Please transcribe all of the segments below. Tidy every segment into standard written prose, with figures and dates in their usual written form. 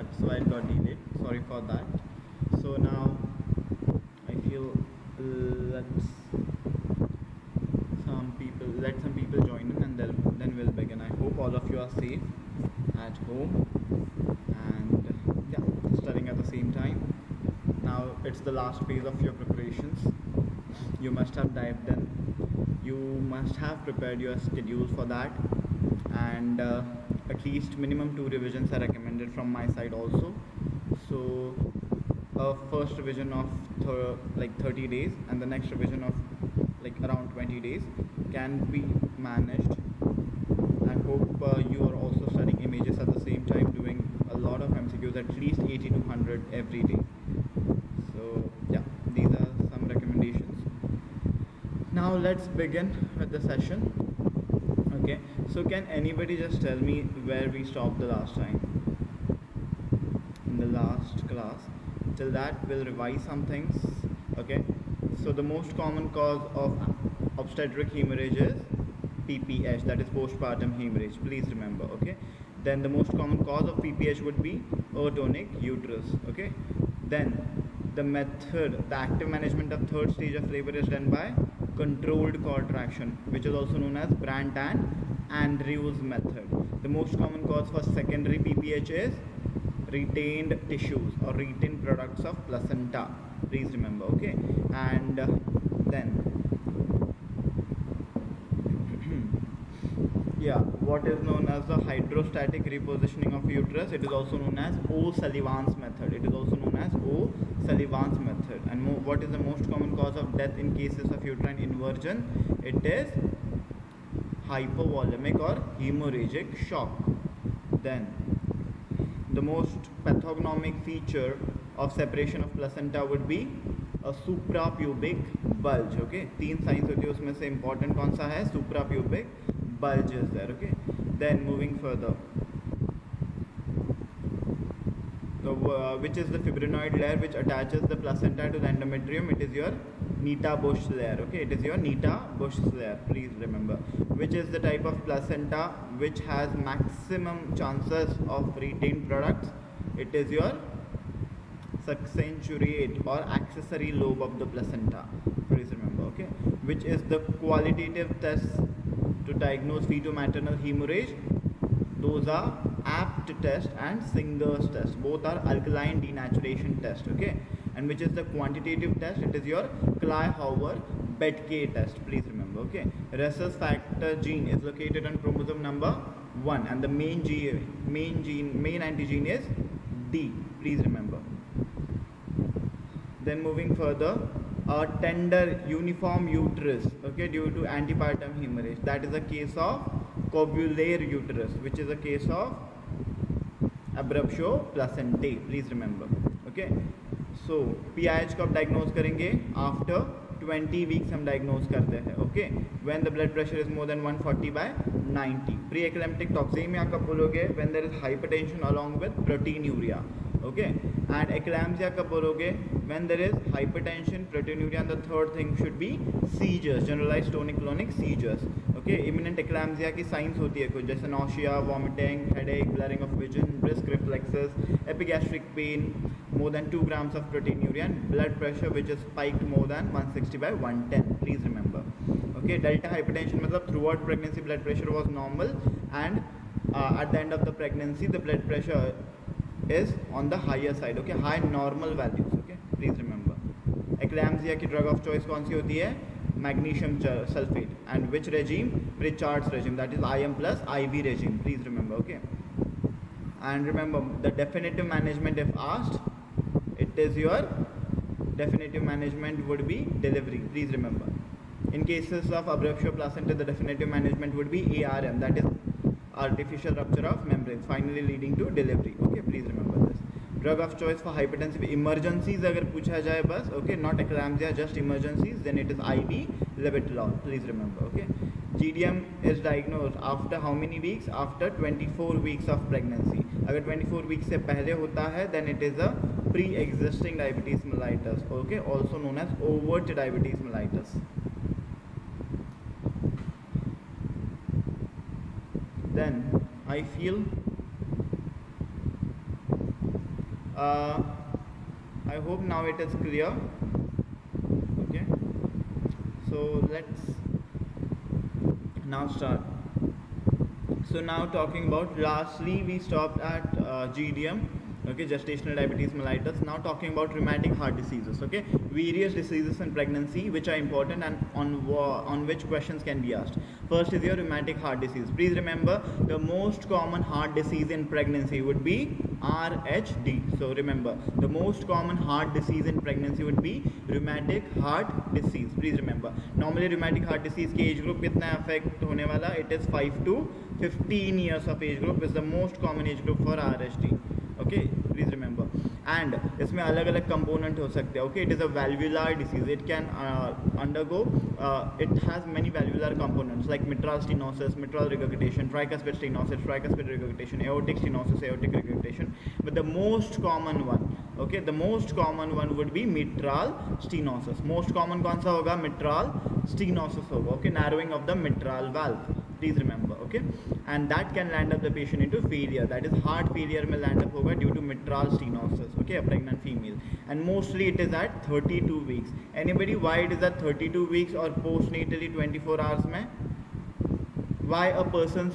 that, so I got delayed. Sorry for that. So now I feel let's let some people join in, and then we'll begin. I hope all of you are safe at home and yeah, studying at the same time. Now it's the last phase of your preparations. You must have dived in. You must have prepared your schedule for that, and at least minimum 2 revisions are recommended from my side also. So a first revision of 30 days and the next revision of like around 20 days can be managed. I hope you are also studying images at the same time, doing a lot of MCQs, at least 80 to 100 every day. So yeah, these are some recommendations. Now let's begin with the session. Okay, so can anybody just tell me where we stopped the last time in the last class? Till that we'll revise some things. Okay, so the most common cause of obstetric hemorrhage is PPH, that is postpartum hemorrhage, please remember. Okay, then the most common cause of PPH would be atonic uterus. Okay, then the method, the active management of third stage of labor is done by controlled contraction, which is also known as Brandt and Andrews method. The most common cause for secondary PPH is retained tissues or retained products of placenta, please remember. Okay, and then yeah, what is known as the hydrostatic repositioning of uterus, it is also known as O'Sullivan's method. It is also known as O'Sullivan's method. And what is the most common cause of death in cases of uterine inversion? It is hypovolemic or hemorrhagic shock. Then the most pathognomic feature of separation of placenta would be a suprapubic bulge. Okay, 3 signs होती है, उसमें से important कौन सा है? Suprapubic bulge is there. Okay, then moving further, which is the fibrinoid layer which attaches the placenta to the endometrium? It is your Nita-Busch layer. Okay, it is your Nita-Busch layer, please remember. Which is the type of placenta which has maximum chances of retained products? It is your succensurate or accessory lobe of the placenta, please remember. Okay, which is the qualitative test to diagnose feto-maternal hemorrhage? Those are APT test and Singer's test. Both are alkaline denaturation test. Okay, and which is the quantitative test? It is your Kleihauer-Betke test, please remember. Okay, rhesus factor gene is located on chromosome number 1, and the main antigen is D, please remember. Then moving further, a tender uniform uterus, okay, due to antepartum hemorrhage, that is a case of cobular uterus, which is a case of abruptio placentae, please remember. Okay, so PIH कब diagnose करेंगे? After 20 weeks हम diagnose करते हैं. Okay, when the blood pressure is more than 140/90. Pre-eclamptic toxemia कब बोलोगे? When there is hypertension along with proteinuria. Okay, and eclampsia कब बोलोगे? When there is hypertension, proteinuria, and the third thing should be seizures, generalized tonic-clonic seizures. Okay, imminent eclampsia की signs होती है कुछ, जैसे nausea, vomiting, headache, blurring of vision, brisk reflexes, epigastric pain, more than 2 grams of proteinuria, and blood pressure which is spiked more than 160/110, please remember. Okay, delta hypertension मतलब throughout pregnancy blood pressure was normal, and at the end of the pregnancy the blood pressure is on the higher side. Okay, high normal values. Okay, please remember. Eclampsia की drug of choice कौन सी होती है? Magnesium sulfate. And which regime? Pritchard's regime, that is IM plus IV regime, please remember. Okay, and remember the definitive management if asked, it is your definitive management would be delivery, please remember. In cases of abruptio placenta, the definitive management would be ARM, that is artificial rupture of membranes, finally leading to delivery. Okay, please remember this. Drug of choice for hypertensive emergencies अगर पूछा जाए बस, okay, not eclampsia, just emergencies, then it is IV Levetolol, please remember. Okay, GDM is diagnosed after how many weeks? After 24 weeks of pregnancy. अगर 24 weeks से पहले होता है, then it is a pre-existing diabetes mellitus. Okay, also known as overt diabetes mellitus. Then I feel I hope now it is clear. Okay, so let's now start. So now talking about, lastly we stopped at GDM, okay, gestational diabetes mellitus. Now talking about rheumatic heart diseases, okay, various diseases in pregnancy which are important and on which questions can be asked. First is your rheumatic heart disease. Please remember, the most common heart disease in pregnancy would be RHD. So remember, the most common heart disease in pregnancy would be rheumatic heart disease. Please remember, normally rheumatic heart disease के age group कितना affect होने वाला, it is 5 to 15 years of age group is the most common age group for RHD. Okay, please remember. And इसमें अलग अलग component हो सकते हैं. Okay, it is a valvular disease. It can undergo, it has many valvular components like mitral stenosis, mitral regurgitation, tricuspid stenosis, tricuspid regurgitation, aortic stenosis, aortic regurgitation. But the most common one, okay, the most common one would be mitral stenosis. Most common कौन सा होगा? Mitral stenosis होगा. Okay, narrowing of the mitral valve. Please remember, okay, and that can land up the patient into failure, that is heart failure may land up hoga due to mitral stenosis, okay, a pregnant female, and mostly it is at 32 weeks. Anybody why it is at 32 weeks or postnatally 24 hours mein? Why a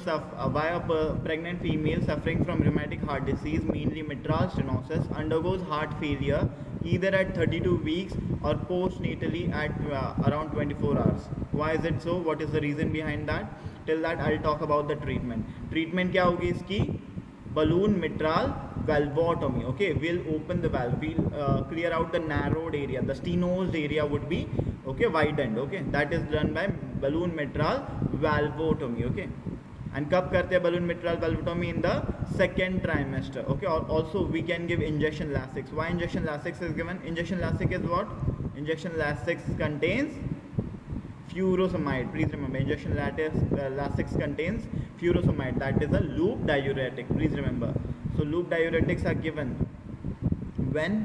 pregnant female suffering from rheumatic heart disease, mainly mitral stenosis, undergoes heart failure either at 32 weeks or postnatally at around 24 hours? Why is it so? What is the reason behind that? Till that I'll talk about the treatment. Treatment क्या होगी इसकी? Balloon mitral valvotomy. Okay, we'll open the valve, we'll clear out the narrowed area, the stenosed area would be, okay, widened. Okay, that is done by balloon mitral valvotomy. Okay, and कब करते हैं balloon mitral valvotomy? In the second trimester. Okay, or also we can give injection Lasix. Why injection Lasix is given? Injection Lasix is what? Injection Lasix contains furosemide. Please remember, injection Lasix contains furosemide, that is a loop diuretic. Please remember, so loop diuretics are given when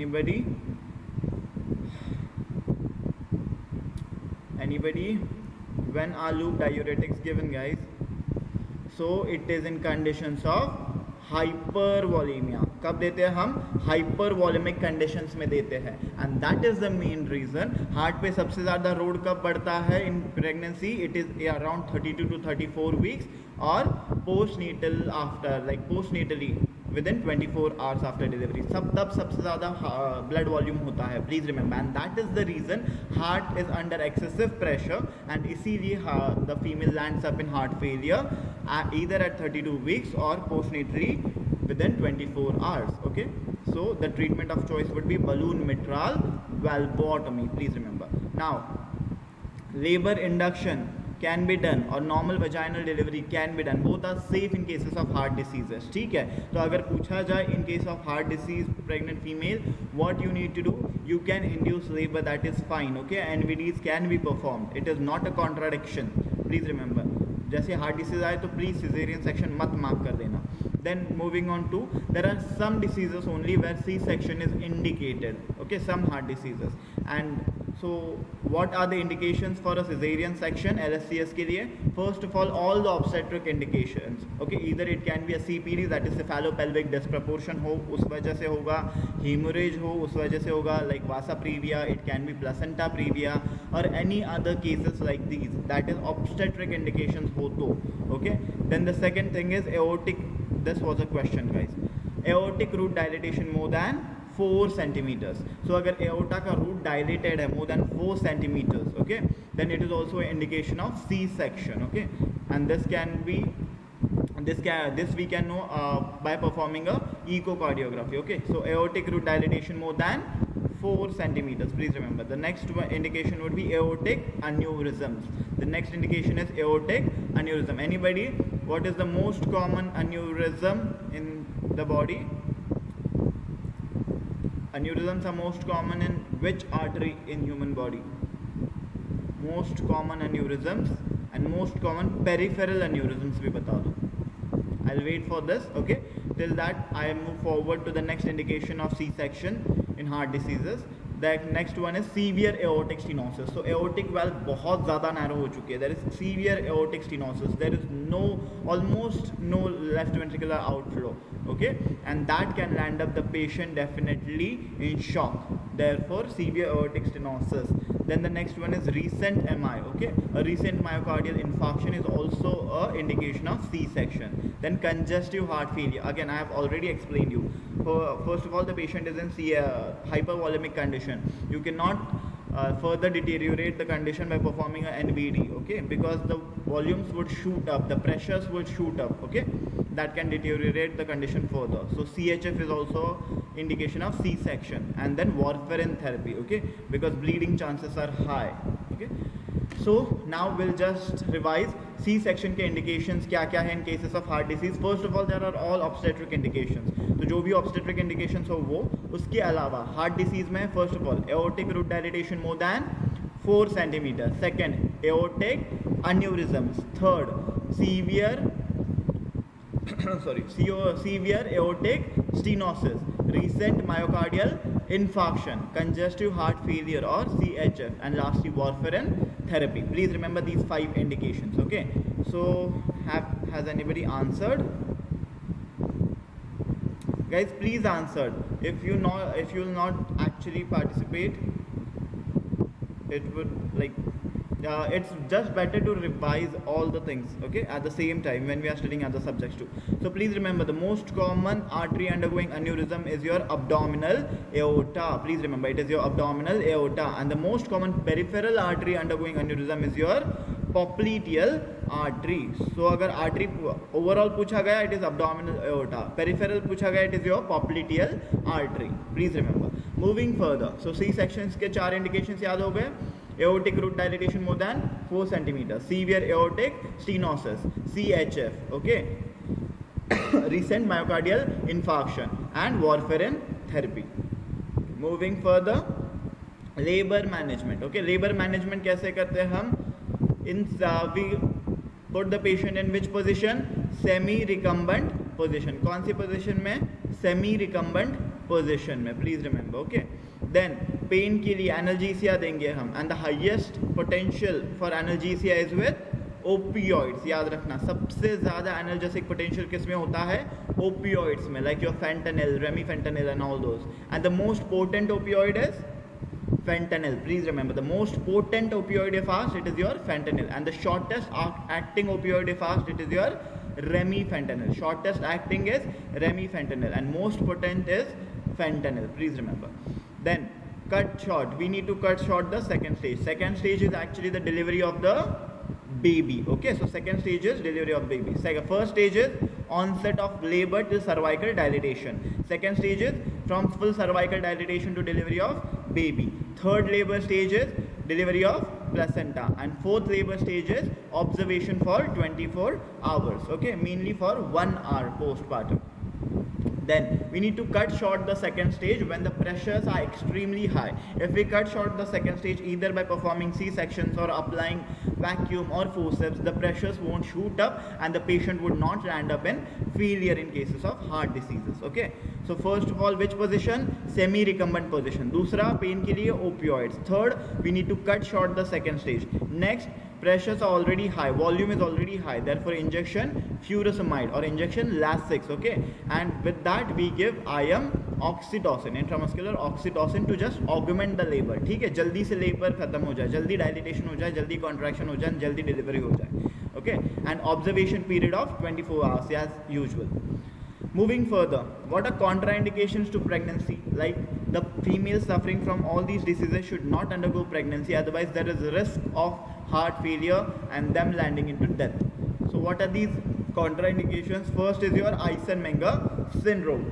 when are loop diuretics given, guys? So it is in conditions of hypervolemia. कब देते हैं हम? हाइपरवॉलेमिक conditions में देते हैं, and that is the main reason. Heart पे सबसे ज़्यादा लोड कब बढ़ता है in pregnancy? It is around 32 to 34 weeks और postnatal after, like postnatally within 24 hours after delivery. तब सबसे ज़्यादा ब्लड वॉल्यूम होता है. Please remember, and that is the reason heart is under excessive pressure, and इसीलिए the female lands up in heart failure either at 32 weeks और postnatally within 24 hours. Okay, so the treatment of choice would be balloon mitral valvotomy. Please remember. Now, labor induction can be done or normal vaginal delivery can be done. Both are safe in cases of heart diseases. ठीक है, तो अगर पूछा जाए in case of heart disease pregnant female, what you need to do? You can induce labor, that is fine. Okay, NVDs can be performed. It is not a contradiction. Please remember. जैसे heart disease आए तो please caesarean section मत mark कर देना. Then moving on to, there are some diseases only where C-section is indicated. Okay, some heart diseases. And so what are the indications for a cesarean section LSCS के लिए? First of all the obstetric indications. Okay, either it can be a CPD, that is cephalopelvic disproportion हो, उस वजह से होगा, hemorrhage हो, उस वजह से होगा, like vasa previa, it can be placenta previa, or any other cases like these, that is obstetric indications हो तो. Okay, then the second thing is aortic. This was a question, guys. Aortic root dilatation more than 4 centimeters. So अगर aorta का root dilated है more than 4 centimeters, okay, then it is also an indication of C-section. Okay, and this we can know by performing a echocardiography. Okay, so aortic root dilatation more than 4 centimeters. Please remember, the next indication would be aortic aneurysms. The next indication is aortic aneurysm. Anybody, what is the most common aneurysm in the body? Aneurysms are most common in which artery in human body? Most common aneurysms and most common peripheral aneurysms भी बता दो. I'll wait for this. Okay, till that I move forward to the next indication of C-section in heart diseases. Next one is severe aortic stenosis. So aortic valve बहुत ज़्यादा narrow हो चुकी है. There is severe aortic stenosis. There is no almost no left ventricular outflow. Okay, and that can land up the patient definitely in shock. Therefore, severe aortic stenosis. Then the next one is recent MI. Okay, a recent myocardial infarction is also a indication of C-section. Then congestive heart failure. Again, I have already explained you. First of all, the patient is in hypervolemic condition. You cannot further deteriorate the condition by performing a NVD. Okay, because the volumes would shoot up, the pressures would shoot up. Okay, that can deteriorate the condition further. So CHF is also indication of C-section. And then warfarin therapy. Okay, because bleeding chances are high. Okay, so now we'll just revise C-section के indications क्या क्या है in cases of heart disease. First of all, there are all obstetric indications. तो जो भी obstetric indications हो वो, उसके अलावा heart disease में first of all aortic root dilatation more than 4 centimeter. Second, aortic aneurysms. Third, severe severe aortic stenosis, recent myocardial infarction, congestive heart failure or CHF, and lastly warfarin therapy. Please remember these 5 indications. Okay, so has anybody answered? Guys, please answer. If you will not actually participate, it would like it's just better to revise all the things, okay, at the same time when we are studying other subjects too. So please remember, the most common artery undergoing aneurysm is your abdominal aorta. Please remember, it is your abdominal aorta. And the most common peripheral artery undergoing aneurysm is your popliteal artery. So अगर artery overall पूछा गया, it is abdominal aorta. Peripheral पूछा गया, it is your popliteal artery. Please remember. Moving further, so C sections के 4 indications याद हो गए. Aortic root dilatation more than 4 centimeter, severe aortic stenosis, CHF, okay, recent myocardial infarction, and warfarin therapy. Moving further, labor management. Okay, labor management कैसे करते हैं हम? We put the patient in which position? Semi-recumbent position. कौन सी position में? Semi-recumbent position में. Please remember. Okay. Then pain के लिए analgesia देंगे हम. And the highest potential for analgesia is with opioids. याद रखना, सबसे ज़्यादा एनाल्जेसिक पोटेंशियल किस में होता है? ओपियोइड्स में, like your fentanyl, remifentanil and all those. And the most potent opioid is fentanyl. Please remember, the most potent opioid if asked, it is your fentanyl. And the shortest acting opioid if asked, it is your remifentanil. Shortest acting is remifentanil and most potent is fentanyl. Please remember. Then cut short, we need to cut short the second stage. Second stage is actually the delivery of the baby. Okay, so second stage is delivery of baby. First stage is onset of labor till cervical dilatation. Second stage is from full cervical dilatation to delivery of baby. Third labor stage is delivery of placenta, and fourth labor stage is observation for 24 hours. Okay, mainly for 1 hour postpartum. Then we need to cut short the second stage when the pressures are extremely high. If we cut short the second stage either by performing C-sections or applying vacuum or forceps, the pressures won't shoot up and the patient would not land up in failure in cases of heart diseases. Okay, so first of all, which position? Semi-recumbent position. दूसरा, pain के लिए opioids. Third, we need to cut short the second stage. Next, pressures are already high, volume is already high, therefore injection furosemide or injection Lasix. Okay, and with that we give IM oxytocin, intramuscular oxytocin, to just augment the labor. ठीक है, जल्दी से labour खत्म हो जाए, जल्दी dilatation हो जाए, जल्दी कॉन्ट्रैक्शन हो जाए, जल्दी डिलीवरी हो जाए. Okay, and observation period of 24 hours as usual. Moving further, what are contraindications to pregnancy? Like the females suffering from all these diseases should not undergo pregnancy, otherwise there is a risk of heart failure and them landing into death. So what are these contraindications? First is your Eisenmenger syndrome.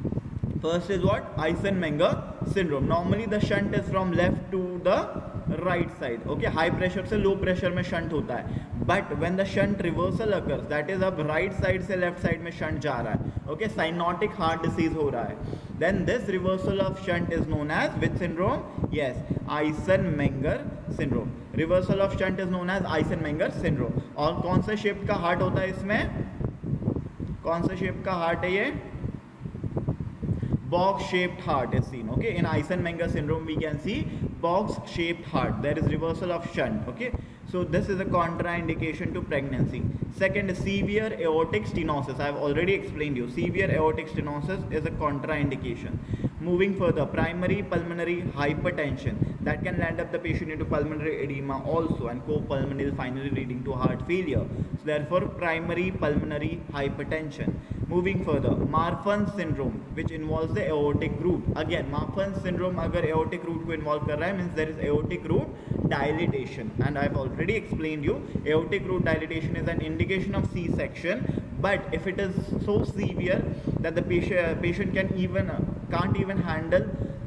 First is what? Eisenmenger syndrome. Normally the shunt is from left to the right side. Okay, high pressure से low pressure में shunt होता है. But when the shunt reversal occurs, that is अब right side से left side में shunt जा रहा है. Okay, cyanotic heart disease हो रहा है. Then this reversal of shunt is known as which syndrome? Yes, Eisenmenger syndrome. Reversal of shunt is known as Eisenmenger syndrome. और कौन सा शेप का हार्ट होता है इसमें? कौन सा शेप का हार्ट है ये? box shaped heart is seen. Okay, in Eisenmenger syndrome we can see box shaped heart. There is reversal of shunt. Okay, so this is a contraindication to pregnancy. Second, severe aortic stenosis. I have already explained you. Severe aortic stenosis is a contraindication. Moving further, primary pulmonary hypertension, that can land up the patient into pulmonary edema also, and copulmonary finally leading to heart failure. So therefore primary pulmonary hypertension. Moving further, Marfan's syndrome, which involves the aortic root. Again, Marfan's syndrome अगर aortic root को involve कर रहा है, means there is aortic root dilatation, and I have already explained you aortic root dilatation is an indication of C-section. But if it is so severe that the patient can't even handle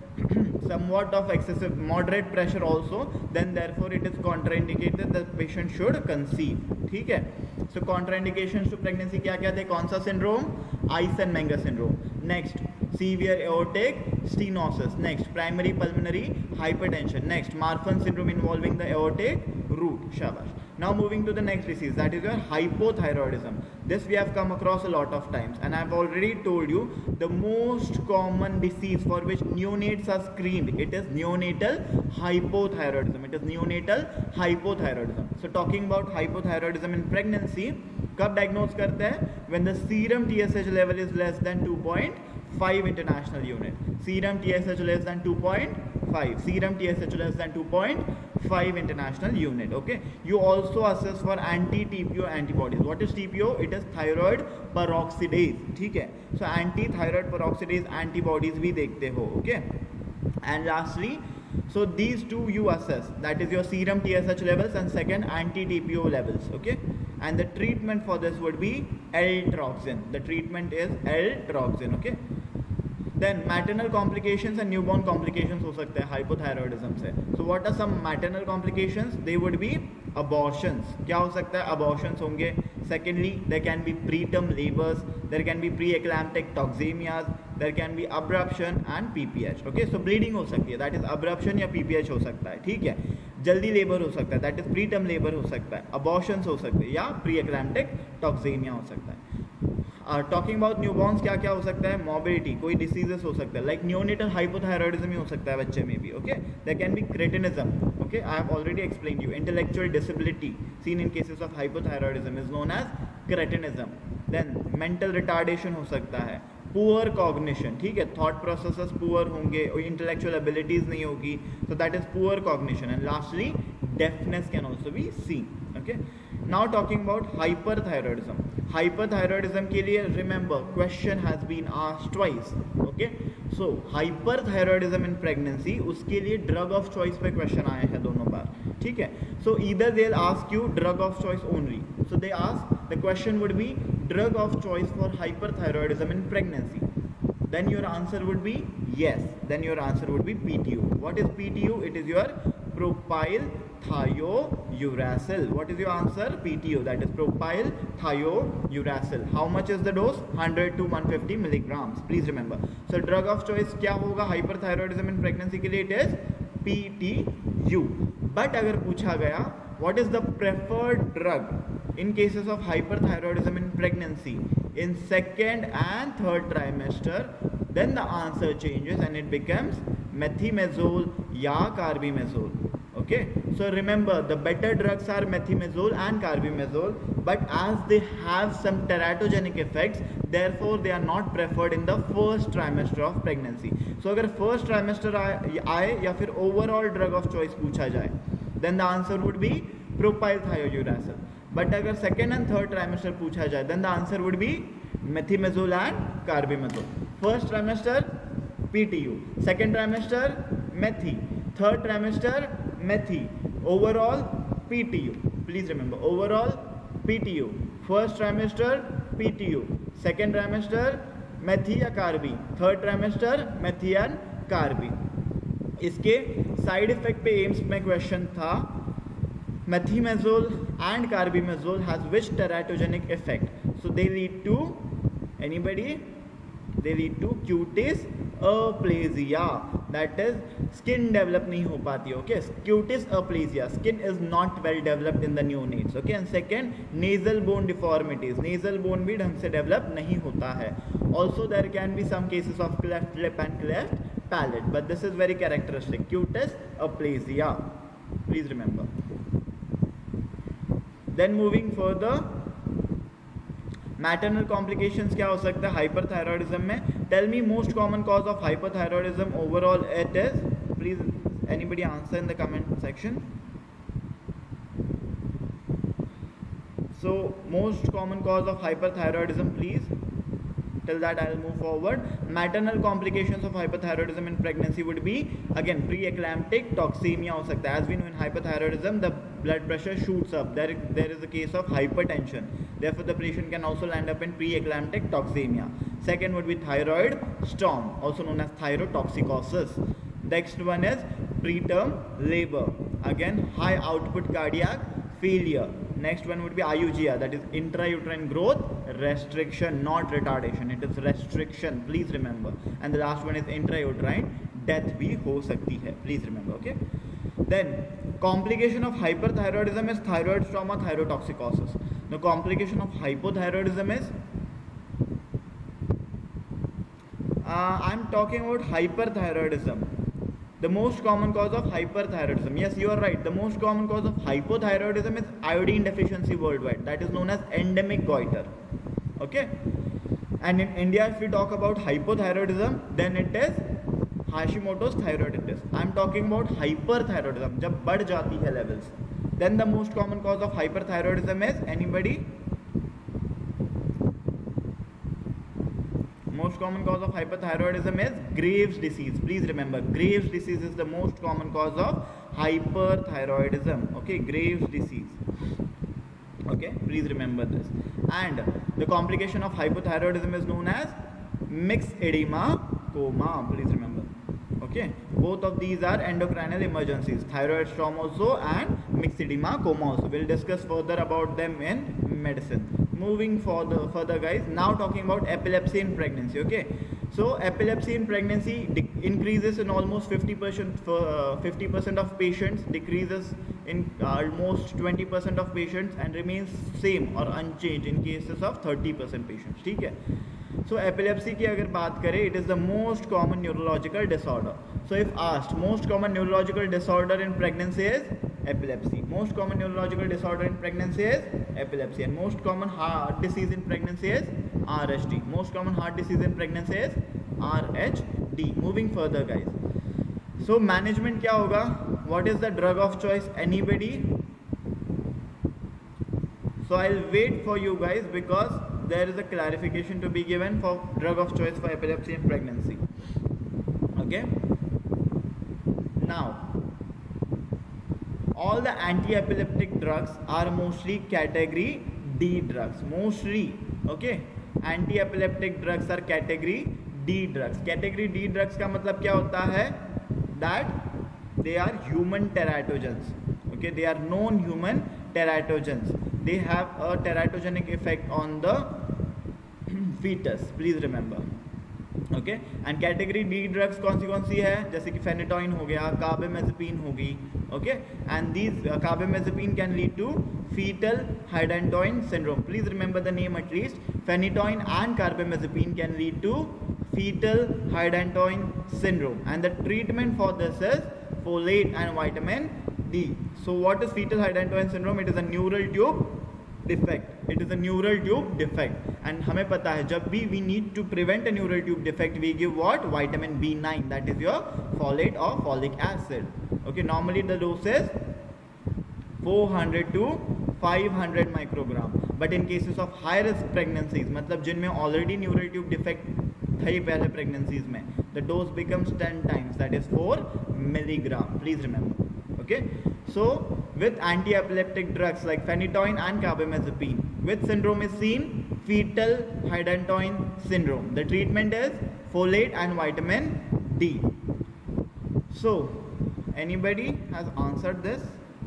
somewhat of excessive moderate pressure also, then therefore it is contraindicated that the patient should conceive. ठीक है, so contraindications to pregnancy क्या क्या थे? कौन सा syndrome? Eisenmenger syndrome. Next, severe aortic stenosis. Next, primary pulmonary hypertension. Next, Marfan syndrome involving the aortic root. Shabash. Now moving to the next disease, that is your hypothyroidism. This we have come across a lot of times, and I have already told you the most common disease for which neonates are screened, it is neonatal hypothyroidism. It is neonatal hypothyroidism. So talking about hypothyroidism in pregnancy, कब diagnose करते हैं? When the serum TSH level is less than 2.5 international unit. Serum TSH less than 2.5. Serum TSH less than 2.5 international unit. Okay. You also assess for anti-TPO antibodies. What is TPO? It is thyroid peroxidase. ठीक है. So anti-thyroid peroxidase antibodies भी देखते हो. Okay. And lastly, so these two you assess. That is your serum TSH levels and second anti-TPO levels. Okay. And the treatment for this would be L-troxin. The treatment is L-troxin. Okay. Then maternal complications and newborn complications हो सकते हैं hypothyroidism से. So what are some maternal complications? They would be abortions. क्या हो सकता है? Abortions होंगे. Secondly, there can be preterm labors. There can be preeclamptic toxemias. There can be abruption and PPH. Okay, so bleeding हो सकती है. That is abruption या PPH हो सकता है. ठीक है. जल्दी लेबर हो सकता है. That is preterm labor हो सकता है. Abortions हो सकते हैं या preeclamptic toxemia हो सकता है. टॉकिंग अबाउट न्यूबॉर्न्स क्या क्या हो सकता है? मॉर्बिडिटी, कोई डिसीजेस हो सकता है, लाइक न्यूनेटल हाइपोथायरॉयडिज्म ही हो सकता है बच्चे में भी. Okay, there can be cretinism. Okay, I have already explain you. Intellectual disability seen in cases of hypothyroidism is known as cretinism. Then mental retardation हो सकता है, पुअर कॉग्निशन. ठीक है, थॉट प्रोसेसेस पुअर होंगे, इंटेलेक्चुअल एबिलिटीज नहीं होगी, so that is poor cognition. And lastly deafness can also be seen. Okay, now talking about hyperthyroidism. Hyperthyroidism के लिए remember question has been asked twice. Okay, so hyperthyroidism in pregnancy, उसके लिए drug of choice पे question आए हैं दोनों बार. ठीक है, so either they'll ask you drug of choice only. So they ask, the question would be drug of choice for hyperthyroidism in pregnancy. Then your answer would be yes. Then your answer would be PTU. What is PTU? It is your propyl thiouracil. What is your answer? PTU. That is propyl thiouracil. How much is the dose? 100 to 150 milligrams. Please remember. So drug of choice क्या होगा hyperthyroidism in pregnancy के लिए? It is PTU. But अगर पूछा गया what is the preferred drug in cases of hyperthyroidism in pregnancy in second and third trimester, then the answer changes and it becomes methimazole या carbimazole. Okay, so remember the better drugs are methimazole and carbimazole, but as they have some teratogenic effects, therefore they are not preferred in the first trimester of pregnancy. So अगर first trimester आए या फिर overall drug of choice पूछा जाए, then the answer would be propyl thiouracil. But अगर second and third trimester पूछा जाए, then the answer would be methimazole and carbimazole. First trimester PTU, second trimester methi, third trimester methi, overall PTU. Please remember, overall PTU, first trimester PTU, second trimester methi या carbi, third trimester methi and carbi. इसके side effect पे एम्स में question था, methimazole and carbimazole has which teratogenic effect? So they lead to, anybody? They lead to cutis aplasia. That is, skin develop नहीं हो पाती. Okay, cutis aplasia, skin is not well developed in the neonates. Okay, and second, nasal bone deformities, nasal bone भी ढंग से develop नहीं होता है. Also there can be some cases of cleft lip and cleft palate, but this is very characteristic. Cutis aplasia, please remember. Then moving further, maternal complications क्या हो सकता है हाइपरथायरॉयडिज्म में? Tell me most common cause of hyperthyroidism overall it is, please anybody answer in the comment section. So most common cause of hyperthyroidism, please. Till that I will move forward. Maternal complications of hyperthyroidism in pregnancy would be again preeclamptic toxemia हो सकता है. As we know in hyperthyroidism the blood pressure shoots up. There is a case of hypertension. Therefore the patient can also land up in preeclamptic toxemia. Second would be thyroid storm, also known as thyrotoxicosis. Next one is preterm labor. Again high output cardiac failure. Next one would be IUGR, that is intrauterine growth restriction, not retardation, it is restriction, please remember. And the last one is intrauterine death भी हो सकती है, please remember. Okay, then complication of hyperthyroidism is thyroid trauma, thyrotoxicosis. The complication of hypothyroidism is I'm talking about hyperthyroidism. The most common cause of hyperthyroidism, yes you are right, the most common cause of hypothyroidism is iodine deficiency worldwide, that is known as endemic goiter. Okay, and in India if we talk about hypothyroidism then it is Hashimoto's thyroiditis. I am talking about hyperthyroidism जब बढ़ जाती है levels. Then the most common cause of hyperthyroidism is anybody? Most common cause of hyperthyroidism is Graves' disease. Please remember, Graves' disease is the most common cause of hyperthyroidism. Okay, Graves' disease. Okay, please remember this. And the complication of hypothyroidism is known as mixed edema coma. Please remember. Okay, both of these are endocrinal emergencies. Thyroid storm also and mixed edema coma also. We'll discuss further about them in medicine. Moving further guys, now talking about epilepsy in pregnancy. Okay, so epilepsy in pregnancy increases in almost 50% of patients, decreases in almost 20% of patients, and remains same or unchanged in cases of 30% patients. ठीक है, so epilepsy की अगर बात करें, it is the most common neurological disorder. So if asked, most common neurological disorder in pregnancy is epilepsy. Most common neurological disorder in pregnancy is epilepsy. And most common heart disease in pregnancy is RHD. Most common heart disease in pregnancy is RHD. Moving further guys, so management क्या होगा? What is the drug of choice? Anybody? So I'll wait for you guys because there is a clarification to be given for drug of choice for epilepsy in pregnancy. Okay, now all the anti-epileptic drugs are mostly category D drugs, mostly. Okay, anti-epileptic drugs are category D drugs. Category D drugs का मतलब क्या होता है? That they are human teratogens. Okay, they are non-human teratogens. They have a teratogenic effect on the fetus, please remember. Okay, and category D drugs कौन सी है? जैसे कि फेनेटॉइन हो गया, कार्बामेज़ेपिन होगी. Okay, and these carbamazepine can lead to fetal hydantoin syndrome. Please remember the name at least. Phenytoin and carbamazepine can lead to fetal hydantoin syndrome, and the treatment for this is folate and vitamin D. So what is fetal hydantoin syndrome? It is a neural tube defect. It is a neural tube defect, and हमें पता है जब भी we need to prevent a neural tube defect, we give what? Vitamin B9, that is your folate or folic acid. Okay, normally the dose is 400 to 500 microgram, but in cases of high risk pregnancies, मतलब जिनमें already neural tube defect थी पहले pregnancies में, the dose becomes 10 times, that is 4 milligram. Please remember. Okay, so with anti-epileptic drugs like phenytoin and carbamazepine, which syndrome is seen? Fetal hydantoin syndrome. The treatment is folate and vitamin D. So anybody has answered this?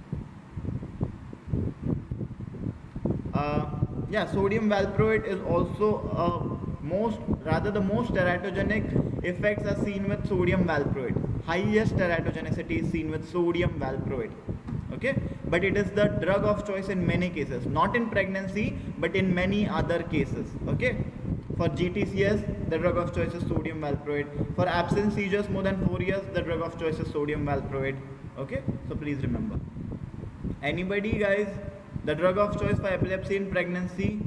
Yeah, sodium valproate is also the most teratogenic effects are seen with sodium valproate. Highest teratogenicity is seen with sodium valproate. Okay, but it is the drug of choice in many cases, not in pregnancy but in many other cases. Okay, For GTCS, the drug of choice is sodium valproate. For absence seizures more than 4 years, the drug of choice is sodium valproate. Okay, so please remember. Anybody guys, the drug of choice for epilepsy in pregnancy?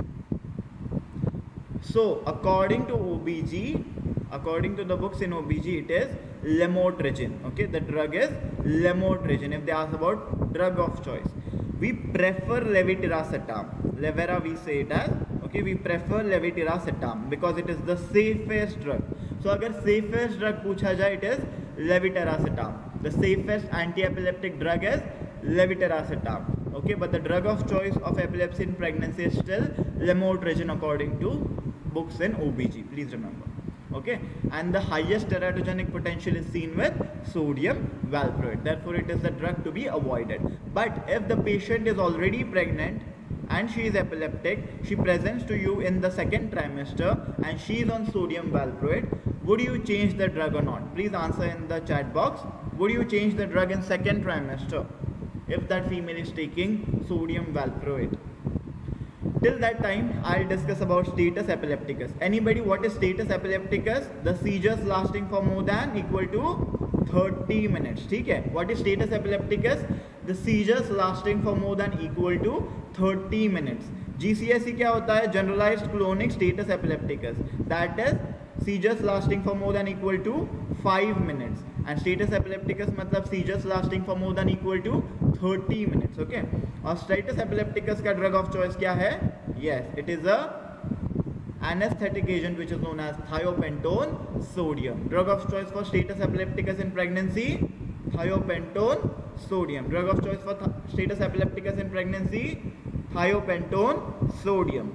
So according to OBG, according to the books in OBG, it is lamotrigine. Okay, the drug is lamotrigine. If they ask about drug of choice, we prefer levetiracetam. Levera we say it as. Okay, we prefer levetiracetam because it is the safest drug. So अगर safest drug पूछा जाए, it is levetiracetam. The safest anti-epileptic drug is levetiracetam. Okay, but the drug of choice of epilepsy in pregnancy is still lamotrigine according to books in OBG. Please remember. Okay, and the highest teratogenic potential is seen with sodium valproate. Therefore, it is the drug to be avoided. But if the patient is already pregnant and she is epileptic, she presents to you in the second trimester and she is on sodium valproate, would you change the drug or not? Please answer in the chat box. Would you change the drug in second trimester if that female is taking sodium valproate? Till that time, I'll discuss about status epilepticus. Anybody, what is status epilepticus? The seizures lasting for more than equal to 30 minutes. ठीक है? What is status epilepticus? The seizures lasting for more than equal to 30 minutes. GCSE क्या होता है? Generalized clonic status epilepticus. That is seizures lasting for more than equal to 5 minutes. And status epilepticus मतलब seizures lasting for more than equal to 30 minutes. Okay. और status epilepticus का drug of choice क्या है? Yes, it is a anesthetic agent which is known as thiopentone sodium. Drug of choice for status epilepticus in pregnancy, thiopentone sodium. Drug of choice for status epilepticus in pregnancy, thiopentone sodium.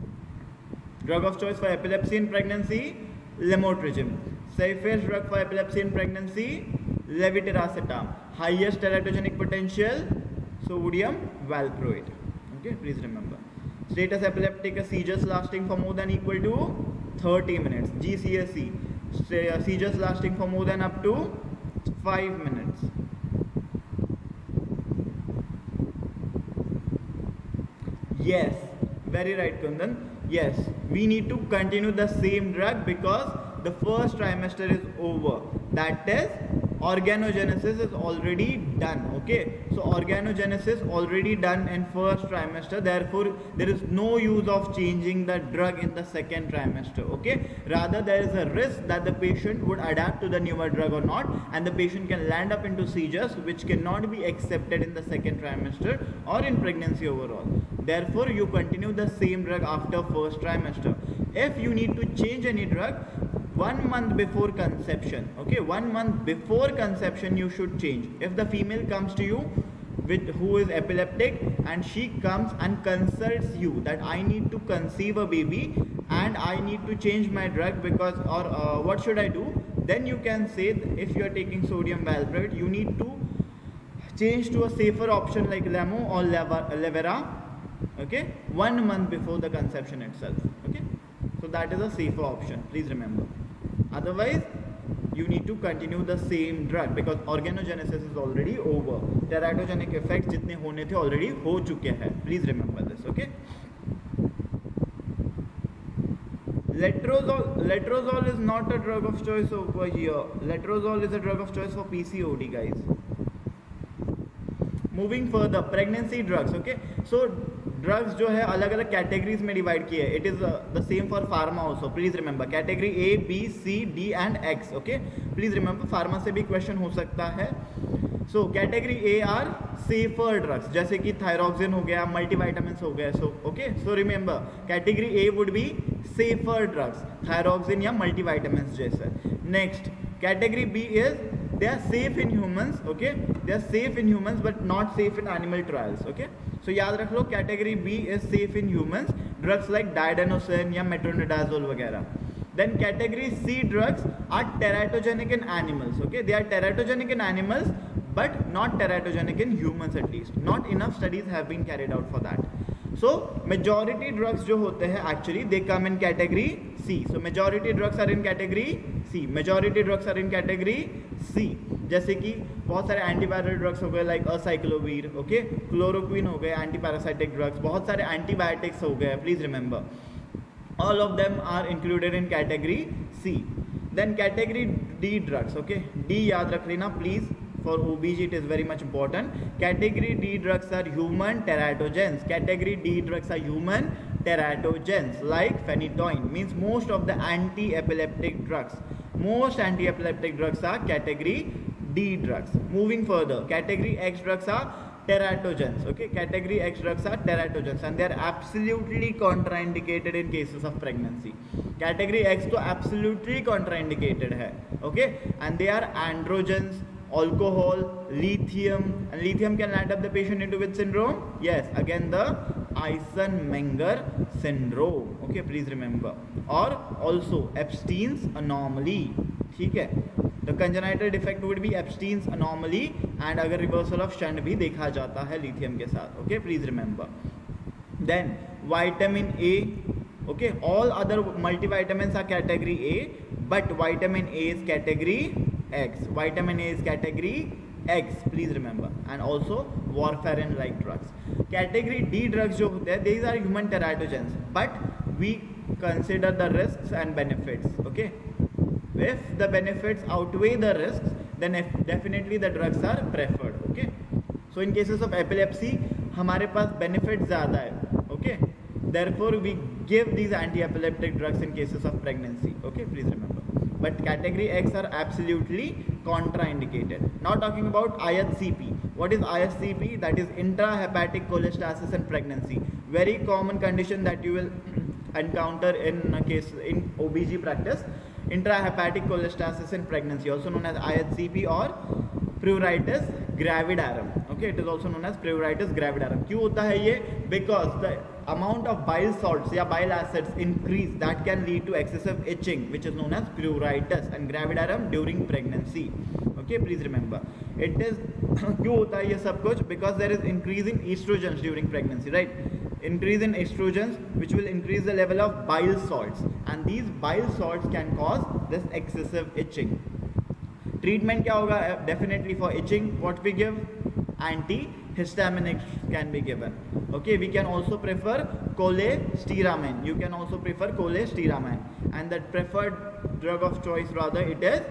Drug of choice for epilepsy in pregnancy, lamotrigine. Safest drug for epilepsy in pregnancy, levetiracetam. Highest teratogenic potential, sodium valproate. Okay, please remember. Status epilepticus, seizures lasting for more than equal to 30 minutes. GCSE, seizures lasting for more than up to 5 minutes. Yes, very right, Kundan. Yes, we need to continue the same drug because the first trimester is over. That is, organogenesis is already done. Okay, so organogenesis already done in first trimester. Therefore, there is no use of changing the drug in the second trimester. Okay, rather there is a risk that the patient would adapt to the newer drug or not, and the patient can land up into seizures which cannot be accepted in the second trimester or in pregnancy overall. Therefore, you continue the same drug after first trimester. If you need to change any drug, 1 month before conception, okay, 1 month before conception you should change. If the female comes to you who is epileptic and she comes and consults you that I need to conceive a baby and I need to change my drug because what should I do, then you can say if you are taking sodium valproate, you need to change to a safer option like Lamo or Levera, okay, 1 month before the conception itself. Okay, so that is a safer option, please remember. Otherwise, you need to continue the same drug because organogenesis is already over. Teratogenic effects जितने होने थे already हो चुके हैं. Please remember this. Okay. Letrozole is not a drug of choice over here. Letrozole is a drug of choice for PCOD, guys. Moving further, pregnancy drugs. Okay. So drugs जो है अलग अलग कैटेगरीज में divide किए हैं. It is the same for pharma also. Please remember category A B C D and X. Okay, please remember pharma से भी question हो सकता है. So category A are safer drugs जैसे कि थायरॉक्सिन हो गया, मल्टीविटामिन्स हो गए. So okay, so remember category A would be safer drugs, thyroxine या मल्टीविटामिन्स जैसे. Next category B is they are safe in humans. Okay, they are safe in humans but not safe in animal trials. Okay, so याद रख लो category B is safe in humans, drugs like didanosine या metronidazole वगैरह. Then category C drugs are teratogenic in animals. Okay, they are teratogenic in animals but not teratogenic in humans at least. Not enough studies have been carried out for that. So majority drugs जो होते हैं actually they come in category C. So majority drugs are in category C. Majority drugs are in category C. जैसे कि बहुत सारे antiviral drugs हो गए like असाइक्लोवीर, okay, chloroquine हो गए, एंटीपैरासाइटिक ड्रग्स, बहुत सारे एंटीबायोटिक्स हो गए. Please remember. all of them are included in category C. Then category D drugs. Okay, D याद रख लेना please, for OBG it is very much important. Category D drugs are human teratogens. Category D drugs are human teratogens like phenytoin. Means most of the anti-epileptic drugs, most anti-epileptic drugs are category D drugs. Moving further, category X drugs are teratogens. Okay, category X drugs are teratogens and they are absolutely contraindicated in cases of pregnancy. Category X तो absolutely contraindicated है. Okay, and they are androgens, alcohol, lithium, and lithium can land up the patient into which syndrome? Yes, again the Eisenmenger syndrome. Okay, please remember. Or also Epstein's anomaly. ठीक है, the congenital defect would be Epstein's anomaly and अगर reversal of shunt भी देखा जाता है lithium के साथ. Okay, please remember. Then vitamin A. Okay, all other multivitamins are category A, but vitamin A is category X. Vitamin A is category X, please remember. And also warfarin like drugs. Category D drugs जो होते हैं, these are human teratogens, but we consider the risks and benefits. Okay, if the benefits outweigh the risks, then definitely the drugs are preferred. Okay, so in cases of epilepsy हमारे पास benefits ज़्यादा है. Okay, therefore we give these anti-epileptic drugs in cases of pregnancy. Okay, please remember. But category X are absolutely contraindicated. Now talking about IHCP. What is IHCP? That is intrahepatic cholestasis in pregnancy. Very common condition that you will encounter in a case in OBG practice. Intrahepatic cholestasis in pregnancy, also known as IHCP or pruritus gravidarum. Okay, it is also known as pruritus gravidarum. क्यों होता है ये? Because the amount of bile salts या bile acids increase, that can lead to excessive itching, which is known as pruritus and gravidarum during pregnancy. Okay, please remember. It is क्यों होता है ये सब कुछ? Because there is increase in estrogens during pregnancy, right? Increase in estrogens, which will increase the level of bile salts, and these bile salts can cause this excessive itching. Treatment क्या होगा? Definitely for itching, what we give? Antihistaminics can be given. Okay, we can also prefer cholestyramine. You can also prefer cholestyramine, and the preferred drug of choice rather it is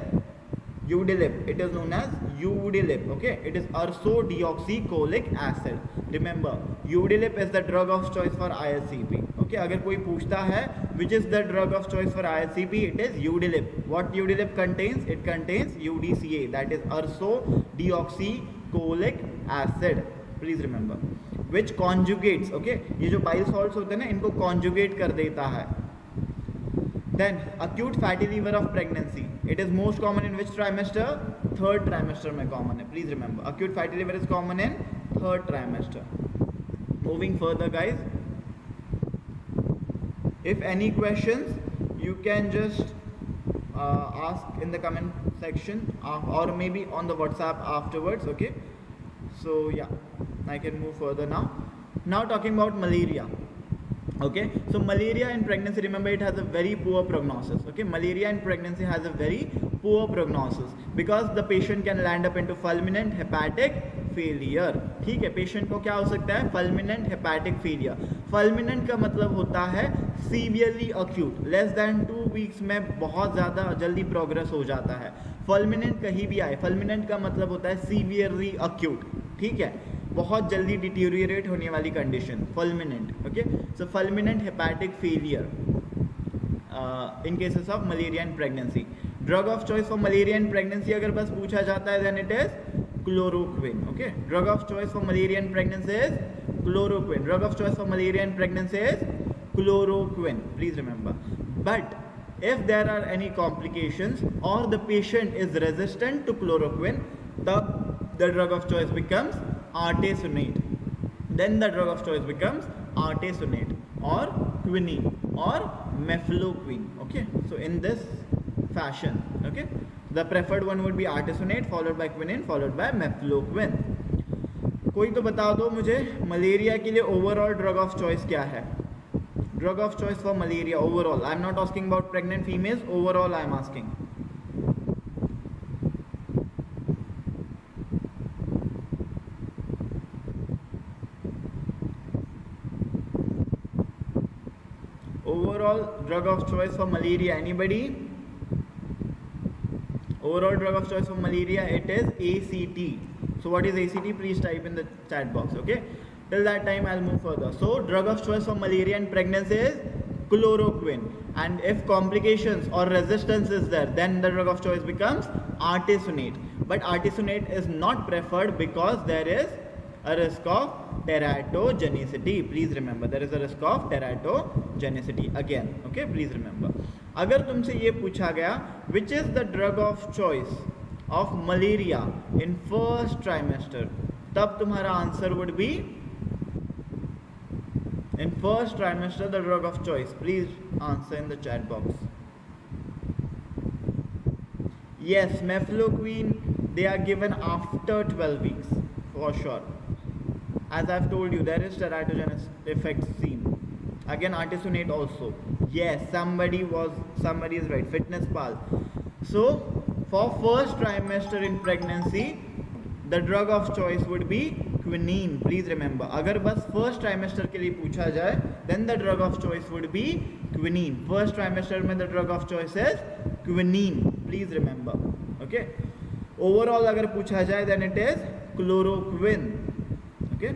Udilip. It is known as Udilip. Okay, it is ursodeoxycholic acid. Remember, Udilip is the drug of choice for IHCP. Okay, अगर कोई पूछता है which is the drug of choice for IHCP, it is Udilip. What Udilip contains? It contains UDCA, that is ursodeoxycholic acid. Please remember, which conjugates. Okay, ये जो bile salts होते हैं ना, इनको conjugate कर देता है. Then acute fatty liver of pregnancy. It is most common in which trimester? Third trimester में common है. Please remember, acute fatty liver is common in third trimester. Moving further, guys. If any questions, you can just ask in the comment section or maybe on the WhatsApp afterwards. Okay. So yeah, I can move further now. Now talking about malaria. Okay, so malaria in pregnancy, remember it has a very poor prognosis. Okay, malaria in pregnancy has a very poor prognosis because the patient can land up into fulminant hepatic failure. ठीक है, patient को क्या हो सकता है? Fulminant hepatic failure. Fulminant का मतलब होता है severely acute, less than 2 weeks में बहुत ज़्यादा जल्दी progress हो जाता है. Fulminant कहीं भी आए, fulminant का मतलब होता है severely acute. ठीक है, बहुत जल्दी डिटीरियरेट होने वाली condition, fulminant. Okay, so fulminant hepatic failure in cases of malaria and pregnancy. Drug of choice for malaria and pregnancy अगर बस पूछा जाता है then it is chloroquine. Okay, drug of choice for malaria and pregnancy is chloroquine. Drug of choice for malaria and pregnancy is chloroquine. Please remember. But if there are any complications or the patient is resistant to chloroquine, the drug of choice becomes artesunate. Then the drug of choice becomes artesunate or quinine or mefloquine. Okay, so in this fashion, okay, the preferred one would be artesunate followed by quinine followed by mefloquine. कोई तो बता दो मुझे malaria के लिए overall drug of choice क्या है? Drug of choice for malaria overall. I am not asking about pregnant females, overall I am asking. overall drug of choice for malaria? Anybody? Overall drug of choice for malaria, it is ACT. So what is ACT? Please type in the chat box. Okay, till that time I'll move further. So drug of choice for malaria and pregnancy is chloroquine, and if complications or resistance is there, then the drug of choice becomes artesunate. But artesunate is not preferred because there is a risk of teratogenicity. Please remember, there is a risk of teratogenicity again. Okay, please remember. अगर तुमसे ये पूछा गया which is the drug of choice of malaria in first trimester, तब तुम्हारा answer would be in first trimester the drug of choice. Please answer in the chat box. Yes, mefloquine, they are given after 12 weeks for sure. As I've told you, there is teratogenous effect seen. Again, artesunate also. Yes, somebody is right. Fitness pal. So for first trimester in pregnancy, the drug of choice would be quinine. Please remember, अगर बस first trimester के लिए पूछा जाए, then the drug of choice would be quinine. First trimester में the drug of choice is quinine. Please remember. Okay. Overall अगर पूछा जाए, then it is chloroquine. Okay.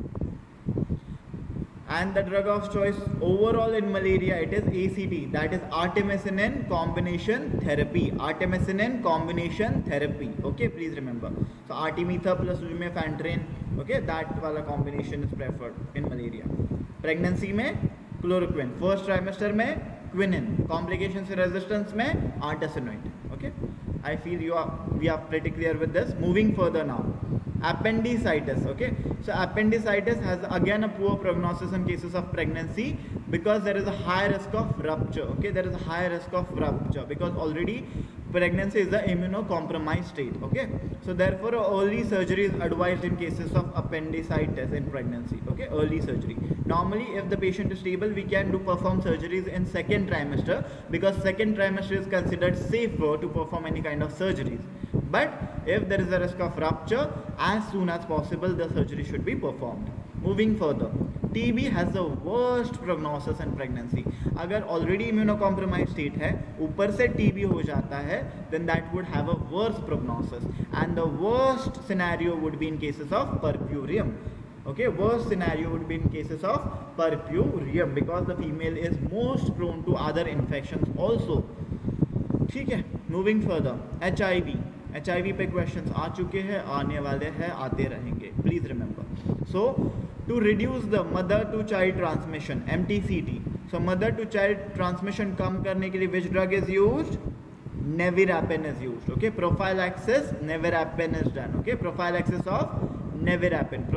And the drug of choice overall in malaria, it is ACT, that is artemisinin combination therapy. Artemisinin combination therapy. Okay, please remember. So artemether plus lumefantrine, okay, that wala combination is preferred in malaria. Pregnancy में chloroquine, first trimester में quinine, complications resistance में artesunate. Okay, I feel we are pretty clear with this. Moving further now. Appendicitis. Okay, so appendicitis has again a poor prognosis in cases of pregnancy because there is a high risk of rupture. Okay, there is a high risk of rupture because already pregnancy is the immunocompromised state. Okay, so therefore early surgery is advised in cases of appendicitis in pregnancy. Okay, early surgery. Normally if the patient is stable, we can perform surgeries in second trimester because second trimester is considered safer to perform any kind of surgeries. But if there is a risk of rupture, as soon as possible the surgery should be performed. Moving further, TB has the worst prognosis in pregnancy. अगर already immunocompromised state है, ऊपर से TB हो जाता है, then that would have a worse prognosis, and the worst scenario would be in cases of purpurium. Okay, worst scenario would be in cases of purpurium because the female is most prone to other infections also. ठीक है, moving further, HIV पे questions आ चुके हैं, आने वाले हैं, आते रहेंगे. Please remember. So to reduce the mother to child transmission, MTCT. So mother to child transmission कम करने के लिए which drug is used? Nevirapine is used. Okay, prophylaxis nevirapine is done. Okay, prophylaxis of nevirapine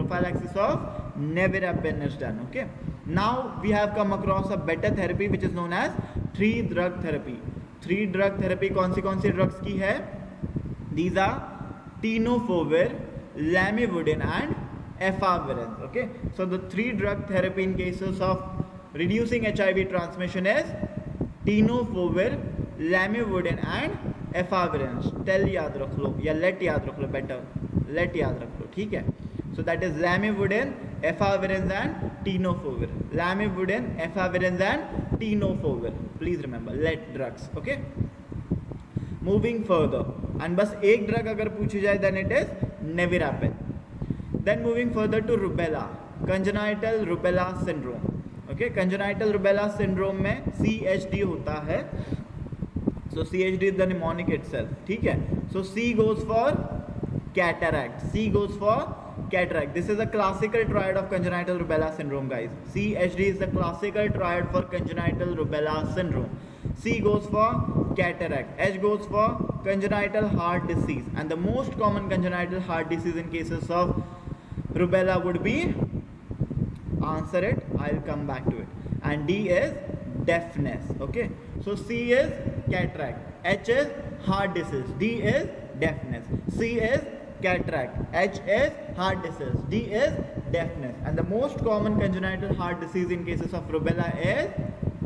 is done. Okay, now we have come across a better therapy which is known as 3 drug therapy. 3 drug therapy कौन सी drugs की है? These are tenofovir, lamivudine and efavirenz. Okay, so the 3 drug therapy in cases of reducing HIV transmission is tenofovir, lamivudine and efavirenz. Tell याद रख लो या let याद रख लो, better let याद रख लो. ठीक है, so that is lamivudine, efavirenz and tenofovir. Lamivudine, efavirenz and tenofovir. Please remember, let drugs. Okay, moving further, and बस एक ड्रग अगर पूछी जाए then it is nevirapine. Then moving further to rubella, congenital rubella syndrome. Okay, congenital rubella syndrome में CHD होता है. So CHD is the mnemonic itself. ठीक है, so C goes for cataract. This is a classical triad of congenital rubella syndrome, guys. CHD is the classical triad for congenital rubella syndrome. C goes for cataract, H goes for congenital heart disease, and the most common congenital heart disease in cases of rubella would be, answer it, I'll come back to it, and D is deafness. Okay, so C is cataract, H is heart disease, D is deafness. C is cataract, H is heart disease, D is deafness, and the most common congenital heart disease in cases of rubella is,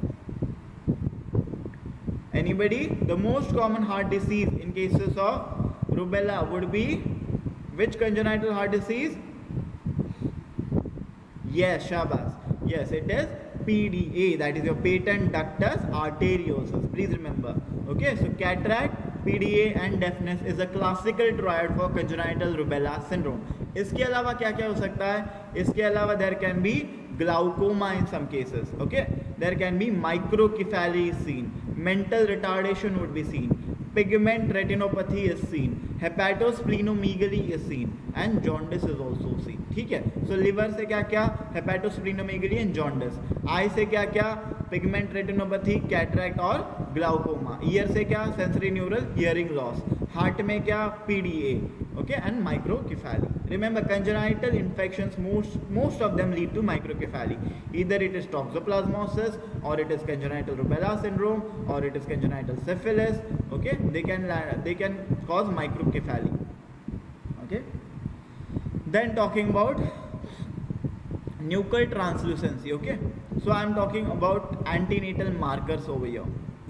anybody? The most common heart disease in cases of rubella would be which congenital heart disease? Yes, Shabazz. Yes, it is PDA, that is your patent ductus arteriosus. Please remember. Okay, so cataract, PDA and deafness is a classical triad for congenital rubella syndrome. इसके अलावा क्या क्या हो सकता है? इसके अलावा there can be glaucoma in some cases. Okay, there can be microcephaly is seen, mental retardation would be seen, pigment retinopathy is seen, hepatosplenomegaly is seen, and jaundice is also seen. ठीक है, so liver से क्या क्या? hepatosplenomegaly and jaundice. eye से क्या क्या? pigment retinopathy, cataract और glaucoma. ear से क्या? sensory neural hearing loss. heart में क्या? PDA. Okay, and microcephaly. Remember, congenital infections, most of them lead to microcephaly. Either it is toxoplasmosis, or it is congenital rubella syndrome, or it is congenital syphilis. Okay, they can cause microcephaly. Okay, then talking about nuchal translucency. Okay, so I am talking about antenatal markers over here.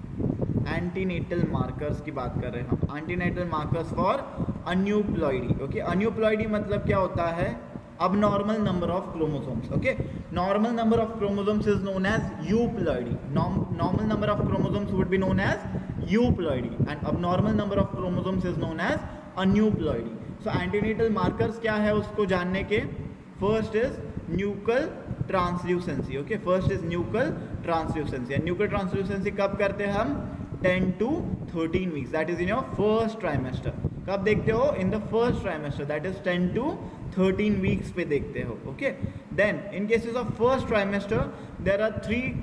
Antenatal markers की बात कर रहे हैं हम. Antenatal markers for aneuploidy. Okay, aneuploidy मतलब क्या होता है? abnormal number of chromosomes. Okay, normal number of chromosomes is known as euploidy. Normal number of chromosomes would be known as euploidy, and abnormal number of chromosomes is known as aneuploidy. So antenatal markers क्या है उसको जानने के? First is nuchal translucency. Okay, first is nuchal translucency. And nuchal translucency कब करते हैं हम? 10 to 13 weeks. That is in your first trimester. कब देखते हो? In the first trimester. That is 10 to 13 weeks पे देखते हो. Okay. Then in cases of first trimester, there are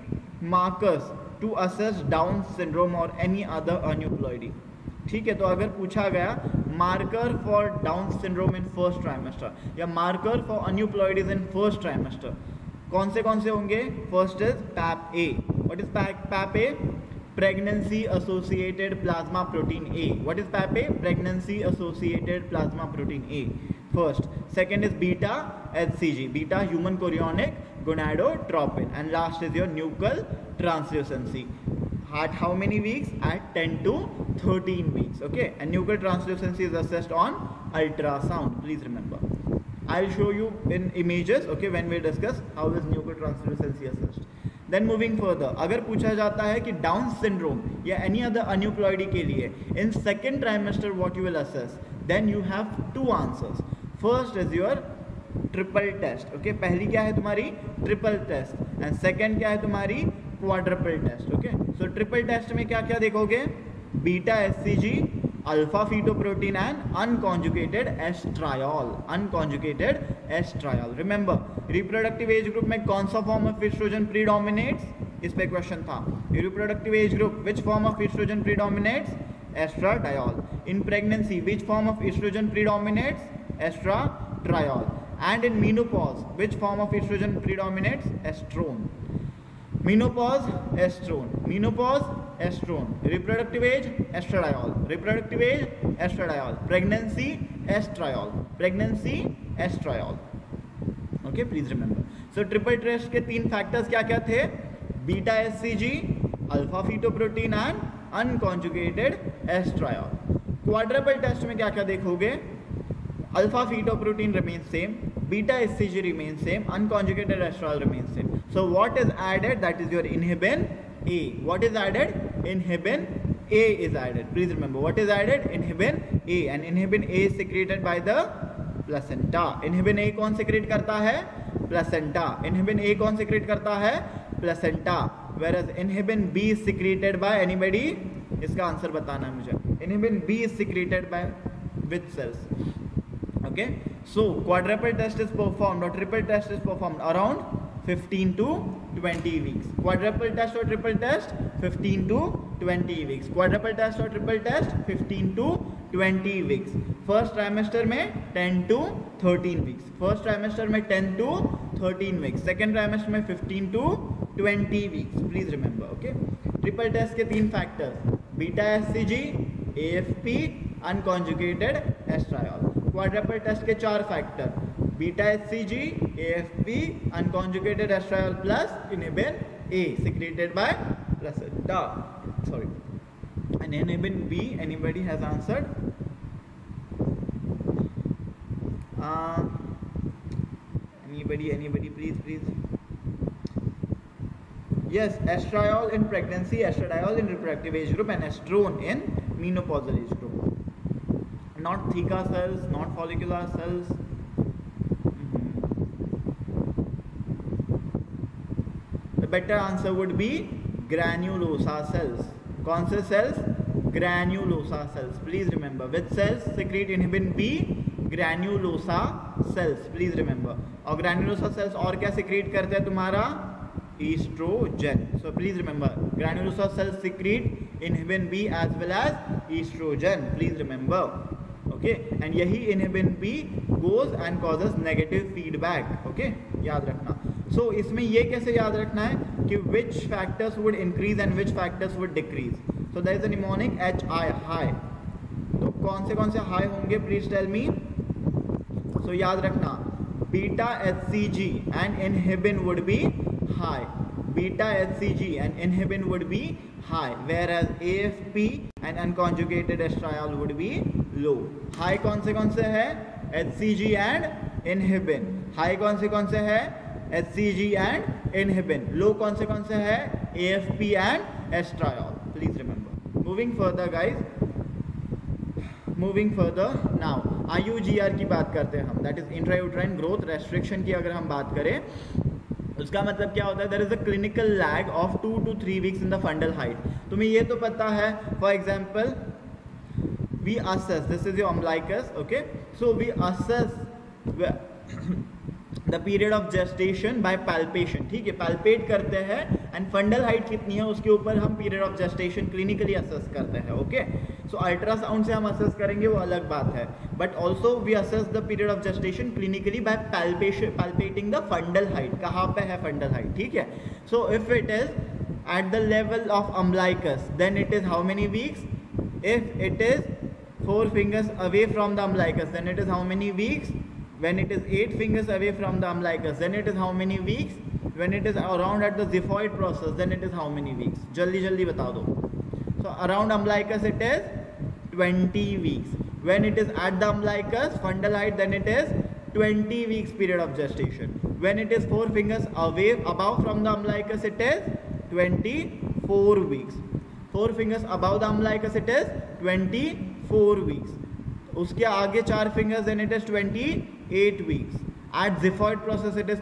3 markers to assess Down syndrome or any other aneuploidy. ठीक है, तो अगर पूछा गया marker for Down syndrome in first trimester या marker for aneuploidies in first trimester, कौन से होंगे? First is PAPP A. What is PAPP A? Pregnancy associated plasma protein A. What is PAPP A? Pregnancy associated plasma protein A. First. Second is beta HCG, beta human chorionic gonadotropin. And last is your nuchal translucency. At how many weeks? At 10 to 13 weeks. Okay, and nuchal translucency is assessed on ultrasound. Please remember. I'll show you in images. Okay, when we discuss how is nuchal translucency assessed. Then moving further, अगर पूछा जाता है कि Down syndrome या any other aneuploidy के लिए in second trimester what you will assess, then you have 2 answers. First is your triple test. Okay, पहली क्या है तुम्हारी? Triple test. एंड सेकेंड क्या है तुम्हारी? Quadruple test. Okay, so triple test में क्या क्या देखोगे? Beta HCG, alpha fetoprotein and unconjugated estriol. Unconjugated estriol. Remember, reproductive age group में कौन सा फॉर्म ऑफ एस्ट्रोजन प्रीडोमिनेट्स? इस पे क्वेश्चन था. Reproductive age group, which form of estrogen predominates? Estradiol. In pregnancy, which form of estrogen predominates? Estriol. And in menopause, which form of estrogen predominates? Estrone. Menopause, estrone. Menopause, estrone. Reproductive age, estradiol. Reproductive age, estradiol. Pregnancy, estradiol. Pregnancy, estradiol. Okay, please remember. So triple test के 3 factors क्या क्या थे? Beta HCG, alpha fetoprotein and unconjugated estradiol. Quadruple test में क्या क्या देखोगे? Alpha fetoprotein remains same, beta HCG remains same, unconjugated estradiol remains same. So what is added? That is your inhibin A. What is added? Inhibin A is added. Please remember, what is added? Inhibin A. And inhibin A is secreted by the placenta. Inhibin A कौन secrete करता है? Placenta. Inhibin A कौन secrete करता है? Placenta. Whereas inhibin B is secreted by anybody? इसका answer बताना है मुझे. Inhibin B is secreted by which cells? Okay, so quadruple test is performed or triple test is performed around 15 to 20 weeks. Quadruple test or triple test 15 to 20 weeks. Quadruple test or triple test 15 to 20 weeks. First trimester में 10 to 13 weeks. First trimester में 10 to 13 weeks. Second trimester में 15 to 20 weeks. Please remember. Okay, triple test के 3 factors: beta HCG, AFP, unconjugated estradiol. Quadruple test के 4 फैक्टर: beta HCG, AFP, unconjugated estriol plus inhibin A secreted by placenta. Sorry, and inhibin B. Anybody has answered? Anybody? Please. Yes, estradiol in pregnancy, estradiol in reproductive age group, and estrone in menopausal age group. Not theca cells, not follicular cells. The better answer would be granulosa cells. कौन से cells? Granulosa cells. Please remember. Which cells secrete inhibin B? Granulosa cells. Please remember. और granulosa cells और क्या secrete करते हैं तुम्हारा? Estrogen. So please remember, granulosa cells secrete inhibin B as well as estrogen. Please remember. Okay, and यही inhibin B goes and causes negative feedback. Okay, याद रखना. So इसमें ये कैसे याद रखना है कि which factors would increase and which factors would decrease. So there is a mnemonic HI, high. तो कौन से high होंगे? Please tell me. So याद रखना, beta HCG and inhibin would be high. Beta HCG and inhibin would be high, whereas AFP and unconjugated estradiol would be low. High कौन से है? HCG and inhibin. High कौन से है? HCG and inhibin. Low कौन से है? AFP and estradiol. Please remember. Moving further, guys. Moving further now, IUGR की बात करते हैं हम. That is intrauterine growth restriction की अगर हम बात करें, उसका मतलब क्या होता है? There is a clinical lag of 2 to 3 weeks in the fundal height. तुम्हें ये तो पता है, for example we assess, this is your umbilicus. Okay, so we assess the period of gestation by palpation. ठीक है, पैल्पेट करते हैं and fundal height कितनी है उसके ऊपर हम period of gestation clinically assess करते हैं. ओके, सो अल्ट्रासाउंड से हम असेस करेंगे वो अलग बात है, but also we assess the period of gestation clinically by palpating the fundal height. कहाँ पे है फंडल हाइट? ठीक है, so if it is at the level of umbilicus then it is how many weeks? If it is 4 fingers away from the umbilicus then it is how many weeks? When it is 8 fingers away from the umbilicus then it is how many weeks? When it is around at the xiphoid process then it is how many weeks? जल्दी बता दो. So around umbilicus it is 20 weeks. When it is at the umbilicus fundal height then it is 20 weeks period of gestation. When it is 4 fingers away above from the umbilicus it is 24 weeks. 4 fingers above the umbilicus it is 24 weeks. उसके आगे 4 fingers then it is 28 weeks. At xiphoid process it is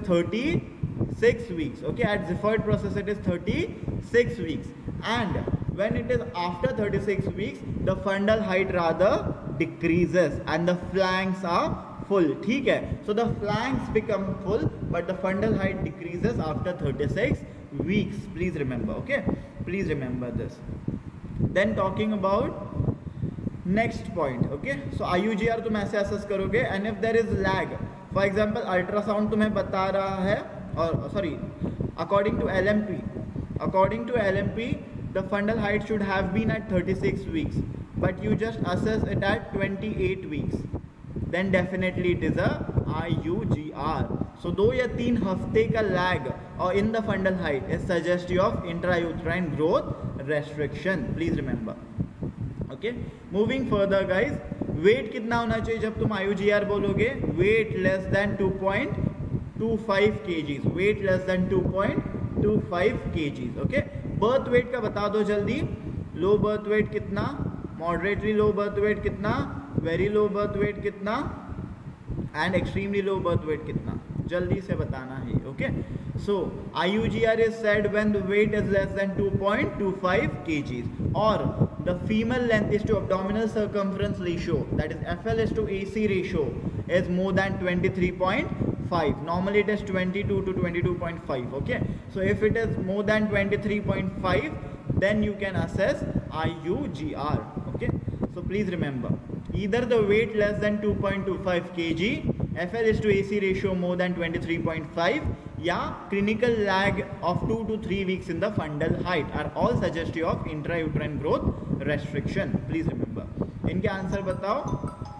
36 weeks. Okay, at xiphoid process it is 36 weeks. And when it is after 36 weeks the fundal height rather decreases and the flanks are full. ठीक है, so the flanks become full but the fundal height decreases after 36 weeks. Please remember. Okay, please remember this. Then talking about next point. Okay, so IUGR तुम ऐसे assess करोगे and if there is lag, for example ultrasound तुम्हें बता रहा है, और sorry, according to LMP the fundal height should have been at 36 weeks but you just assess it at 28 weeks, then definitely it is a IUGR. So 2 या 3 हफ्ते का lag or in the fundal height is suggestive of intrauterine growth restriction. Please remember. Okay, moving further guys, weight कितना होना चाहिए जब तुम IUGR बोलोगे? Weight less than 2.25 kgs. Weight less than 2.25 kgs. Okay, birth weight का बता दो जल्दी. Low birth weight कितना? Moderately low birth weight कितना? Very low birth weight कितना? And extremely low birth weight कितना? जल्दी से बताना है. Okay, so IUGR is said when the weight is less than 2.25 kgs or the female length is to abdominal circumference ratio, that is FL is to AC ratio, is more than 23.5. Normally it is 22 to 22.5. Okay, so if it is more than 23.5 then you can assess IUGR. Okay, so please remember, either the weight less than 2.25 kg, FL is to AC ratio more than 23.5 या clinical lag of 2 to 3 weeks in the fundal height are all suggestive of intrauterine growth restriction. Please remember. इनके answer बताओ.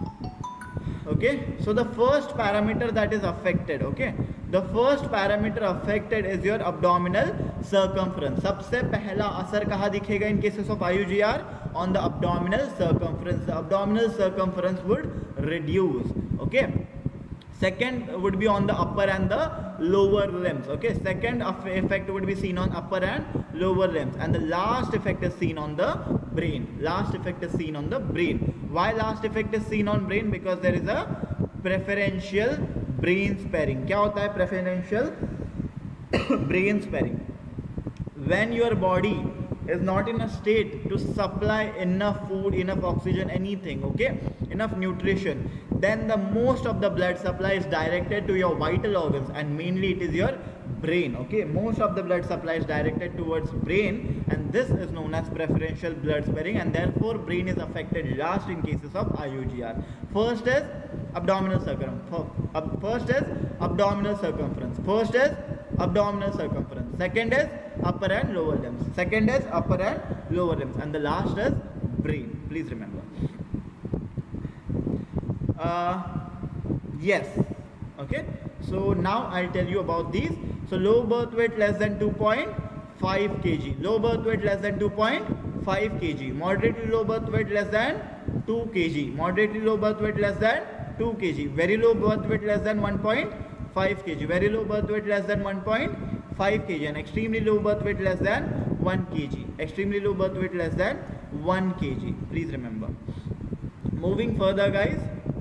Okay, so the first parameter that is affected, okay, the first parameter affected is your abdominal circumference. सबसे पहला असर कहाँ दिखेगा in cases of IUGR? On the abdominal circumference. The abdominal circumference would reduce. Okay, Second would be on the upper and the lower limbs. Okay, second effect would be seen on upper and lower limbs, and the last effect is seen on the brain. Last effect is seen on the brain. Why last effect is seen on brain? Because there is a preferential brain sparing. क्या होता है preferential brain sparing? When your body is not in a state to supply enough food, enough oxygen, anything, okay, enough nutrition, then the most of the blood supply is directed to your vital organs, and mainly it is your brain. Okay, most of the blood supply is directed towards brain, and this is known as preferential blood sparing, and therefore brain is affected last in cases of IUGR. First is abdominal circumference. First is abdominal circumference. First is abdominal circumference. Second is upper and lower limbs. Second is upper and lower limbs, and the last is brain. Please remember. Yes. Okay. So now I'll tell you about these. So low birth weight less than 2.5 kg. Low birth weight less than 2.5 kg. Moderately low birth weight less than 2 kg. Moderately low birth weight less than 2 kg. Very low birth weight less than 1.5 kg. Very low birth weight less than 1.5 kg. And extremely low birth weight less than 1 kg. Extremely low birth weight less than 1 kg. Please remember. Moving further, guys.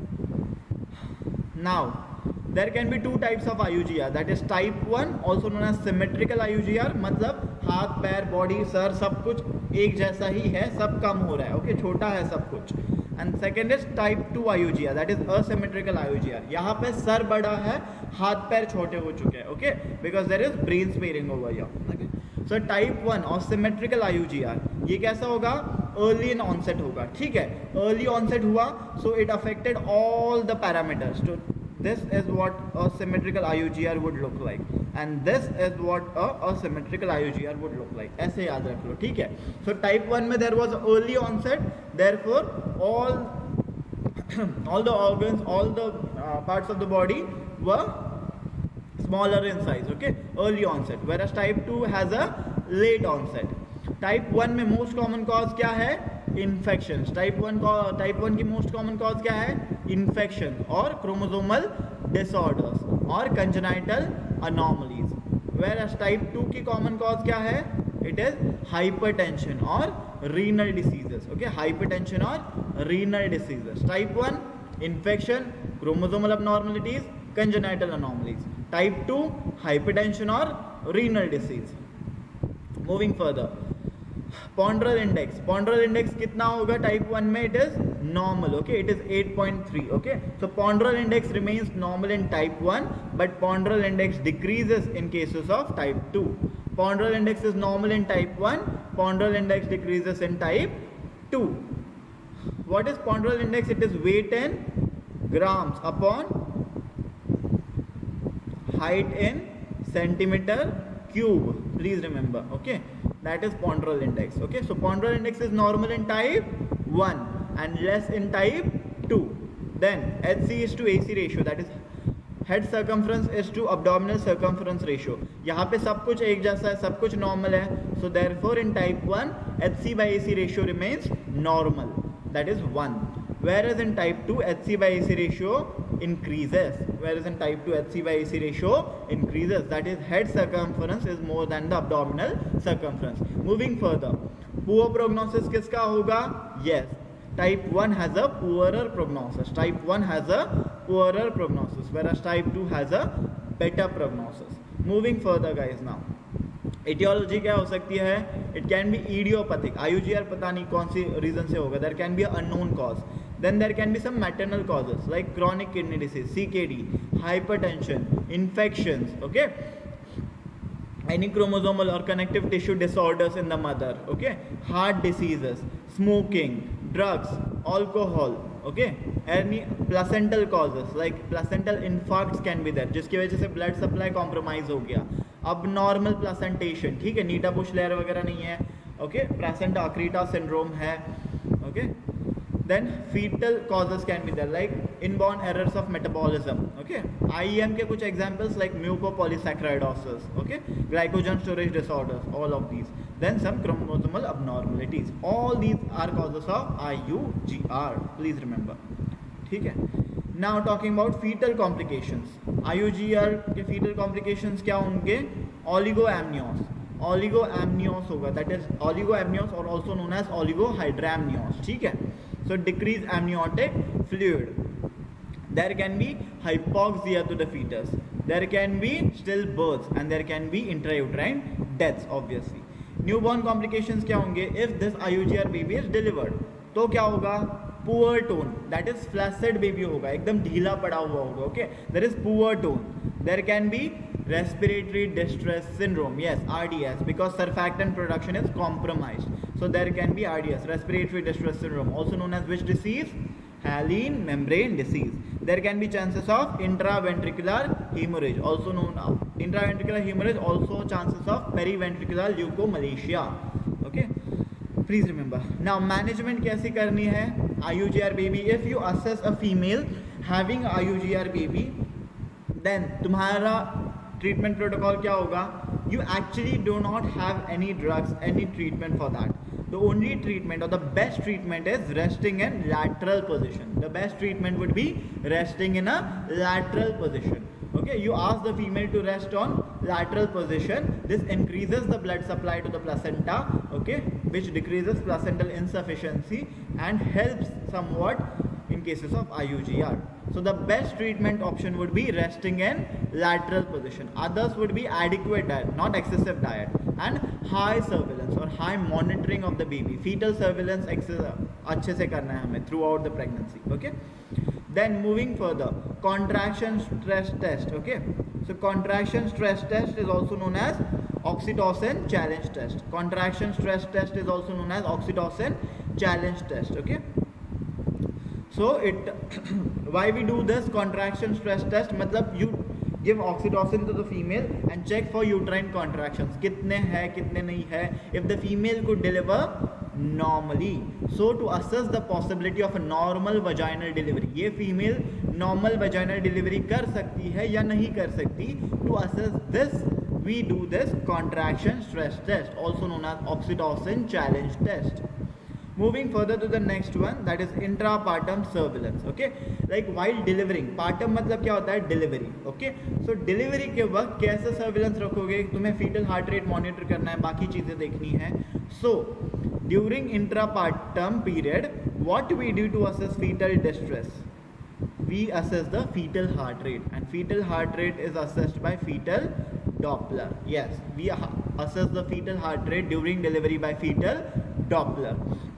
Now, there can be two types of IUGR, that is type 1, also known as symmetrical IUGR, मतलब हाथ पैर body sir सब कुछ एक जैसा ही है, सब कम हो रहा है, ओके, छोटा है सब कुछ. And second is type 2 IUGR, that is asymmetrical IUGR. यहाँ पे सर बड़ा है, हाथ पैर छोटे हो चुके हैं, okay, because there is brain sparing over here. So type 1 और सिमेट्रिकल IUGR ये कैसा होगा? अर्ली इन ऑनसेट होगा, ठीक है. अर्ली ऑनसेट हुआ, so it affected all the parameters. तो this is what a symmetrical IUGR would look like, and this is what a symmetrical IUGR would look like. ऐसे याद रख लो, ठीक है. So type 1 में there was early onset, therefore all the organs, all the parts of the body were smaller in size, okay, early onset, whereas type 2 has a late onset. Type 1 में most common cause क्या है? Infections. Type 1 की most common cause क्या है? Infection और chromosomal disorders और congenital anomalies. Whereas type 2 की common cause क्या है? It is hypertension और renal diseases. Okay, hypertension और renal diseases. Type 1 infection, chromosomal abnormalities, congenital anomalies. Type 2 hypertension और renal disease. Moving further. Ponderal index कितना होगा type 1 में? It is normal, okay, it is 8.3. Okay, so ponderal index remains normal in type 1, but ponderal index decreases in cases of type 2. Ponderal index is normal in type 1, ponderal index decreases in type 2. What is ponderal index? It is weight in grams upon height in centimeter cube. Please remember, okay, that is ponderal index. Okay, so ponderal index is normal in type 1 and less in type 2. Then HC is to AC ratio, that is head circumference is to abdominal circumference ratio. यहाँ पे सब कुछ एक जैसा है, सब कुछ normal है, so therefore in type 1 HC by AC ratio remains normal, that is 1. Whereas in type 2 HC by AC ratio increases. Whereas in type 2 HC by AC ratio increases, that is head circumference is more than the abdominal circumference. Moving further, poor prognosis किसका होगा? Yes, type 1 has a poorer prognosis. Type 1 has a poorer prognosis, whereas type 2 has a better prognosis. Moving further, guys, now etiology क्या हो सकती है? It can be idiopathic. IUGR पता नहीं कौन सी reason से होगा. There can be an unknown cause. Then there can be some maternal causes like chronic kidney disease, CKD, hypertension, infections, okay, any chromosomal or connective tissue disorders in the mother, okay, heart diseases, smoking, drugs, alcohol, okay, any placental causes like placental infarcts can be there, जिसकी वजह से blood supply compromise हो गया. Abnormal placentation, ठीक है, नीटा Bush layer वगैरह नहीं है, okay, placenta accreta syndrome है, okay. Then fetal causes can be there like inborn errors of metabolism, okay. IEM के कुछ examples like mucopolysaccharidosis, okay, glycogen storage disorders, all of these. Then some chromosomal abnormalities. All these are causes of IUGR. Please remember. ठीक है. Now talking about fetal complications, IUGR के fetal complications क्या होंगे? ओलिगोएमनियोस, ओलिगोएमनियोस होगा, that is ओलिगोएमनियोस और also known as oligohydramnios, ठीक है। So decrease amniotic fluid, there can be hypoxia to the fetus, there can be stillbirths and there can be intrauterine deaths obviously. Newborn complications क्या होंगे? If this IUGR baby is delivered तो क्या होगा? Poor tone, that is flaccid baby होगा, एकदम ढीला पड़ा हुआ होगा, okay, there is poor tone. There can be respiratory distress syndrome, yes, RDS, because surfactant production is compromised, so there can be RDS, respiratory distress syndrome, also known as which disease? Hyaline membrane disease. There can be chances of intraventricular hemorrhage, also known as intraventricular hemorrhage, also chances of periventricular leukomalacia, okay. Please remember. Now management कैसी करनी है IUGR baby? If you assess a female having IUGR baby, then तुम्हारा treatment protocol क्या होगा? You actually do not have any drugs, any treatment for that. The only treatment or the best treatment is resting in lateral position. The best treatment would be resting in a lateral position. Okay, you ask the female to rest on lateral position. This increases the blood supply to the placenta, okay, which decreases placental insufficiency and helps somewhat in cases of IUGR. So the best treatment option would be resting in lateral position. Others would be adequate diet, not excessive diet, and high surveillance or high monitoring of the baby. Fetal surveillance अच्छे से करना है हमें throughout the pregnancy. Okay. Then moving further, contraction stress test. Okay. So contraction stress test is also known as oxytocin challenge test. Contraction stress test is also known as oxytocin challenge test. Okay. So why we do this contraction stress test? मतलब you give oxytocin to the female and check for uterine contractions. कितने हैं, कितने नहीं है. If the female could deliver normally, so to assess the possibility of a normal vaginal delivery, ये female normal vaginal delivery कर सकती है या नहीं कर सकती, to assess this we do this contraction stress test, also known as oxytocin challenge test. Moving further to the next one, that is intrapartum surveillance. Okay, like while delivering, partum मतलब क्या होता है? Delivery. Okay, so delivery के वक्त कैसे surveillance रखोगे? तुम्हें fetal heart rate monitor करना है, बाकी चीज़ें देखनी है. So during intrapartum period, what we do to assess fetal distress? We assess the fetal heart rate, and fetal heart rate is assessed by fetal Doppler. Yes, we assess the fetal heart rate during delivery by fetal Doppler.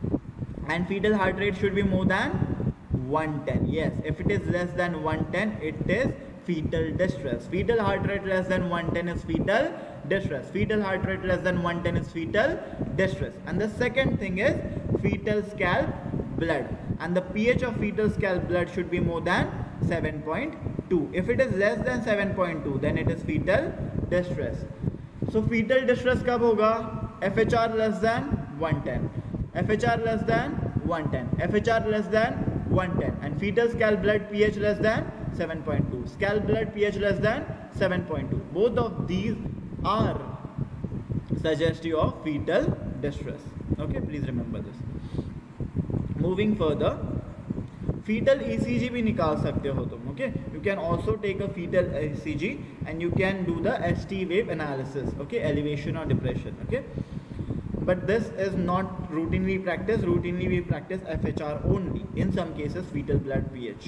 And fetal heart rate should be more than 110. Yes, if it is less than 110, it is fetal distress. Fetal heart rate less than 110 is fetal distress. Fetal heart rate less than 110 is fetal distress. And the second thing is fetal scalp blood. And the pH of fetal scalp blood should be more than 7.2. If it is less than 7.2, then it is fetal distress. So fetal distress कब होगा? FHR less than 110. FHR less than 110, FHR less than 110, and fetal scalp blood pH less than 7.2, scalp blood pH less than 7.2. Both of these are suggestive of fetal distress. Okay, please remember this. Moving further, fetal ECG भी निकाल सकते हो तुम. Okay, you can also take a fetal ECG and you can do the ST wave analysis. Okay, elevation or depression. Okay. But this is not routinely practiced. Routinely we practice FHR only. In some cases, fetal blood pH.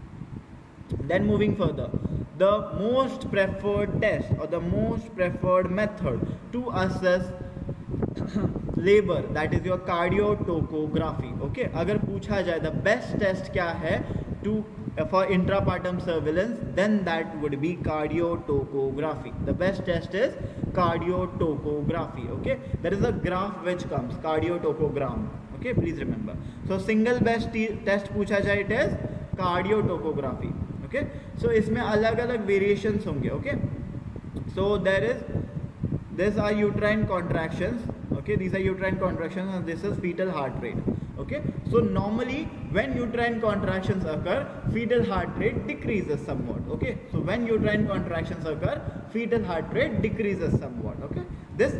Then moving further, the most preferred test or the most preferred method to assess labor, that is your cardiotocography. Okay, अगर पूछा जाए the best test क्या है to for intrapartum surveillance, then that would be cardiotocography. The best test is cardiotocography. Okay, there is a graph which comes, cardiotocogram. Okay, please remember. So single best test पूछा जाए, it is cardiotocography. Okay, so इसमें अलग अलग variations होंगे. Okay, so these are uterine contractions. Okay, these are uterine contractions and this is fetal heart rate. Okay, so normally when uterine contractions occur, fetal heart rate decreases somewhat. Okay, so when uterine contractions occur, fetal heart rate decreases somewhat. Okay, this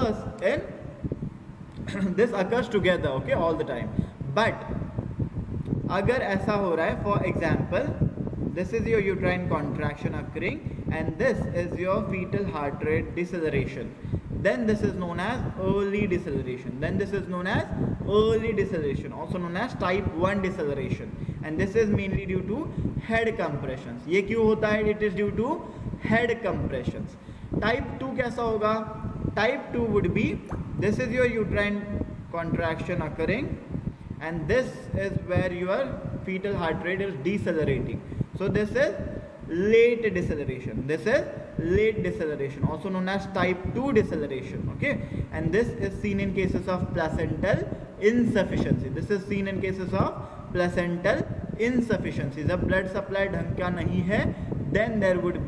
occurs together. Okay, all the time. But अगर ऐसा हो रहा है, for example, This is your uterine contraction occurring, and this is your fetal heart rate deceleration. Then this is known as early deceleration. Then this is known as early deceleration, also known as type 1 deceleration. And this is mainly due to head compressions. ये क्यों होता है? It is due to head compressions. Type 2 कैसा होगा? Type 2 would be, this is your uterine contraction occurring, and this is where your fetal heart rate is decelerating. So this is late deceleration. This is late deceleration, also known as type 2 deceleration. Okay, and this is seen in cases of placental insufficiency. This is seen in cases of placental insufficiency. जब blood supply ढंग का नहीं है, then there would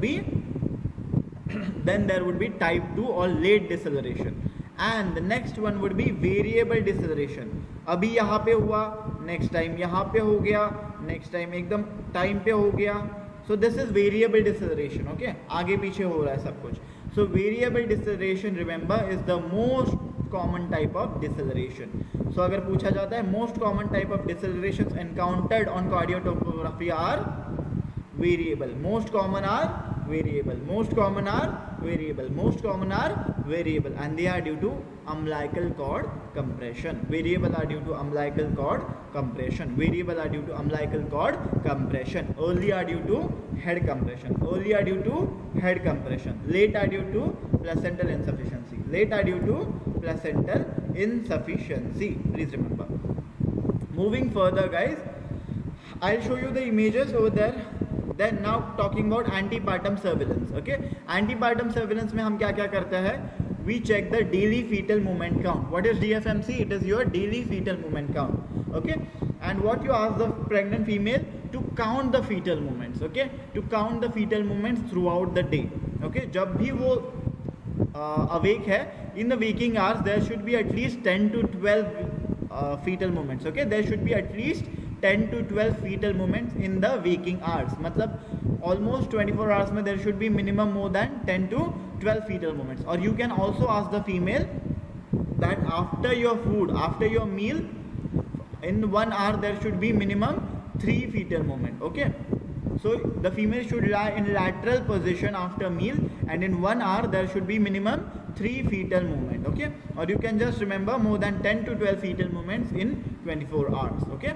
be type 2 or late deceleration. And the next one would be variable deceleration. अभी यहाँ पे हुआ, next time यहाँ पे हो गया, next time एकदम time पे हो गया. So this is variable deceleration. Okay, आगे पीछे हो रहा है सब कुछ. So variable deceleration, remember, is the most common type of deceleration. So अगर पूछा जाता है most common type of decelerations encountered on cardiotopography are variable. Most common are variable. Most common are variable. Most common are variable, and they are due to umbilical cord compression. Variable are due to umbilical cord compression. Variable are due to umbilical cord compression. Early are due to head compression. Early are due to head compression. Late are due to placental insufficiency. Late are due to placental insufficiency. Please remember. Moving further, guys, I'll show you the images over there. Then now talking about antepartum surveillance. Okay, antepartum surveillance में हम क्या क्या करते हैं? We check the daily fetal movement count. What is DFMC? It is your daily fetal movement count. Okay, and what you ask the pregnant female to count the fetal movements. Okay, to count the fetal movements throughout the day. Okay, जब भी वो awake है, in the waking hours there should be at least 10 to 12 fetal movements. Okay, there should be at least 10 to 12 fetal movements in the waking hours. मतलब almost 24 hours में there should be minimum more than 10 to 12 fetal movements. Or you can also ask the female that after your food, after your meal, in 1 hour there should be minimum 3 fetal movement. Okay, so the female should lie in lateral position after meal, and in 1 hour there should be minimum 3 fetal movement. Okay, or you can just remember more than 10 to 12 fetal movements in 24 hours. Okay,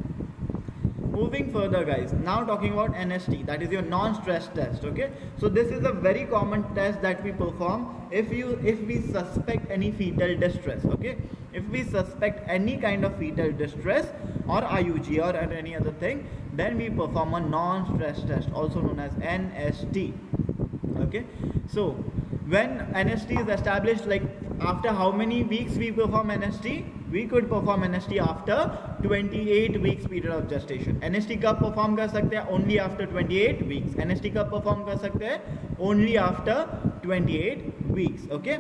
moving further, guys, now talking about NST, that is your non-stress test. Okay, so this is a very common test that we perform if we suspect any fetal distress. Okay, if we suspect any kind of fetal distress or IUG or any other thing, then we perform a non-stress test, also known as NST. Okay, so when NST is established, like after how many weeks we perform NST? We could perform NST after 28 weeks period of gestation. NST कब perform कर सकते हैं? Only after 28 weeks. NST कब perform कर सकते हैं? Only after 28 weeks. Okay.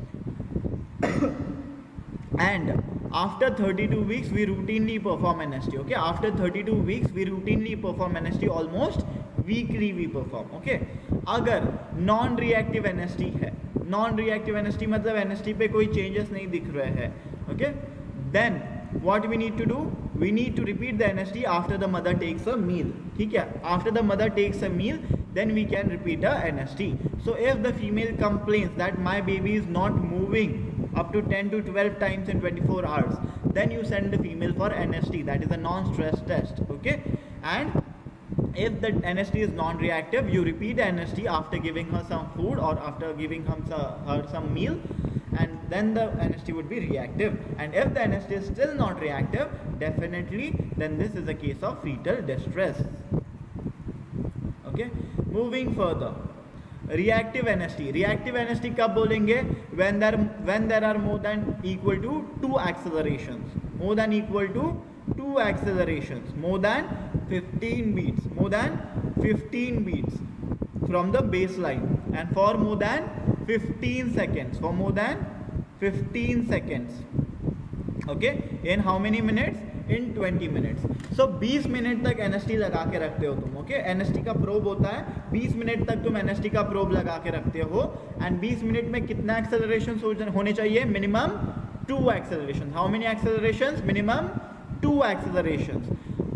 And after 32 weeks we routinely perform NST. Okay. After 32 weeks we routinely perform NST. Almost weekly we perform. Okay. अगर non-reactive NST है, non-reactive NST मतलब NST पे कोई changes नहीं दिख रहे हैं. Okay. Then what we need to do? We need to repeat the NST after the mother takes a meal. ठीक है? After the mother takes a meal, then we can repeat a NST. So if the female complains that my baby is not moving up to 10 to 12 times in 24 hours, then you send the female for NST. That is a non-stress test. Okay? And if the NST is non-reactive, you repeat the NST after giving her some food or after giving her some meal, and then the NST would be reactive. And if the NST is still not reactive, definitely then this is a case of fetal distress. Okay, moving further, reactive NST. Reactive NST कब बोलेंगे? When there are more than equal to 2 accelerations, more than equal to 2 accelerations, more than 15 beats, more than 15 beats from the baseline, and for more than 15 seconds, for more than 15 seconds. Okay, in how many minutes? In 20 minutes. So 20 minute तक NST लगा के रखते हो तुम. Okay, NST का probe होता है, 20 minute तक तुम NST का प्रोब लगा के रखते हो, and 20 मिनट में कितना एक्सेलरेशन होने चाहिए? Minimum 2 accelerations. How many accelerations? Minimum 2 accelerations.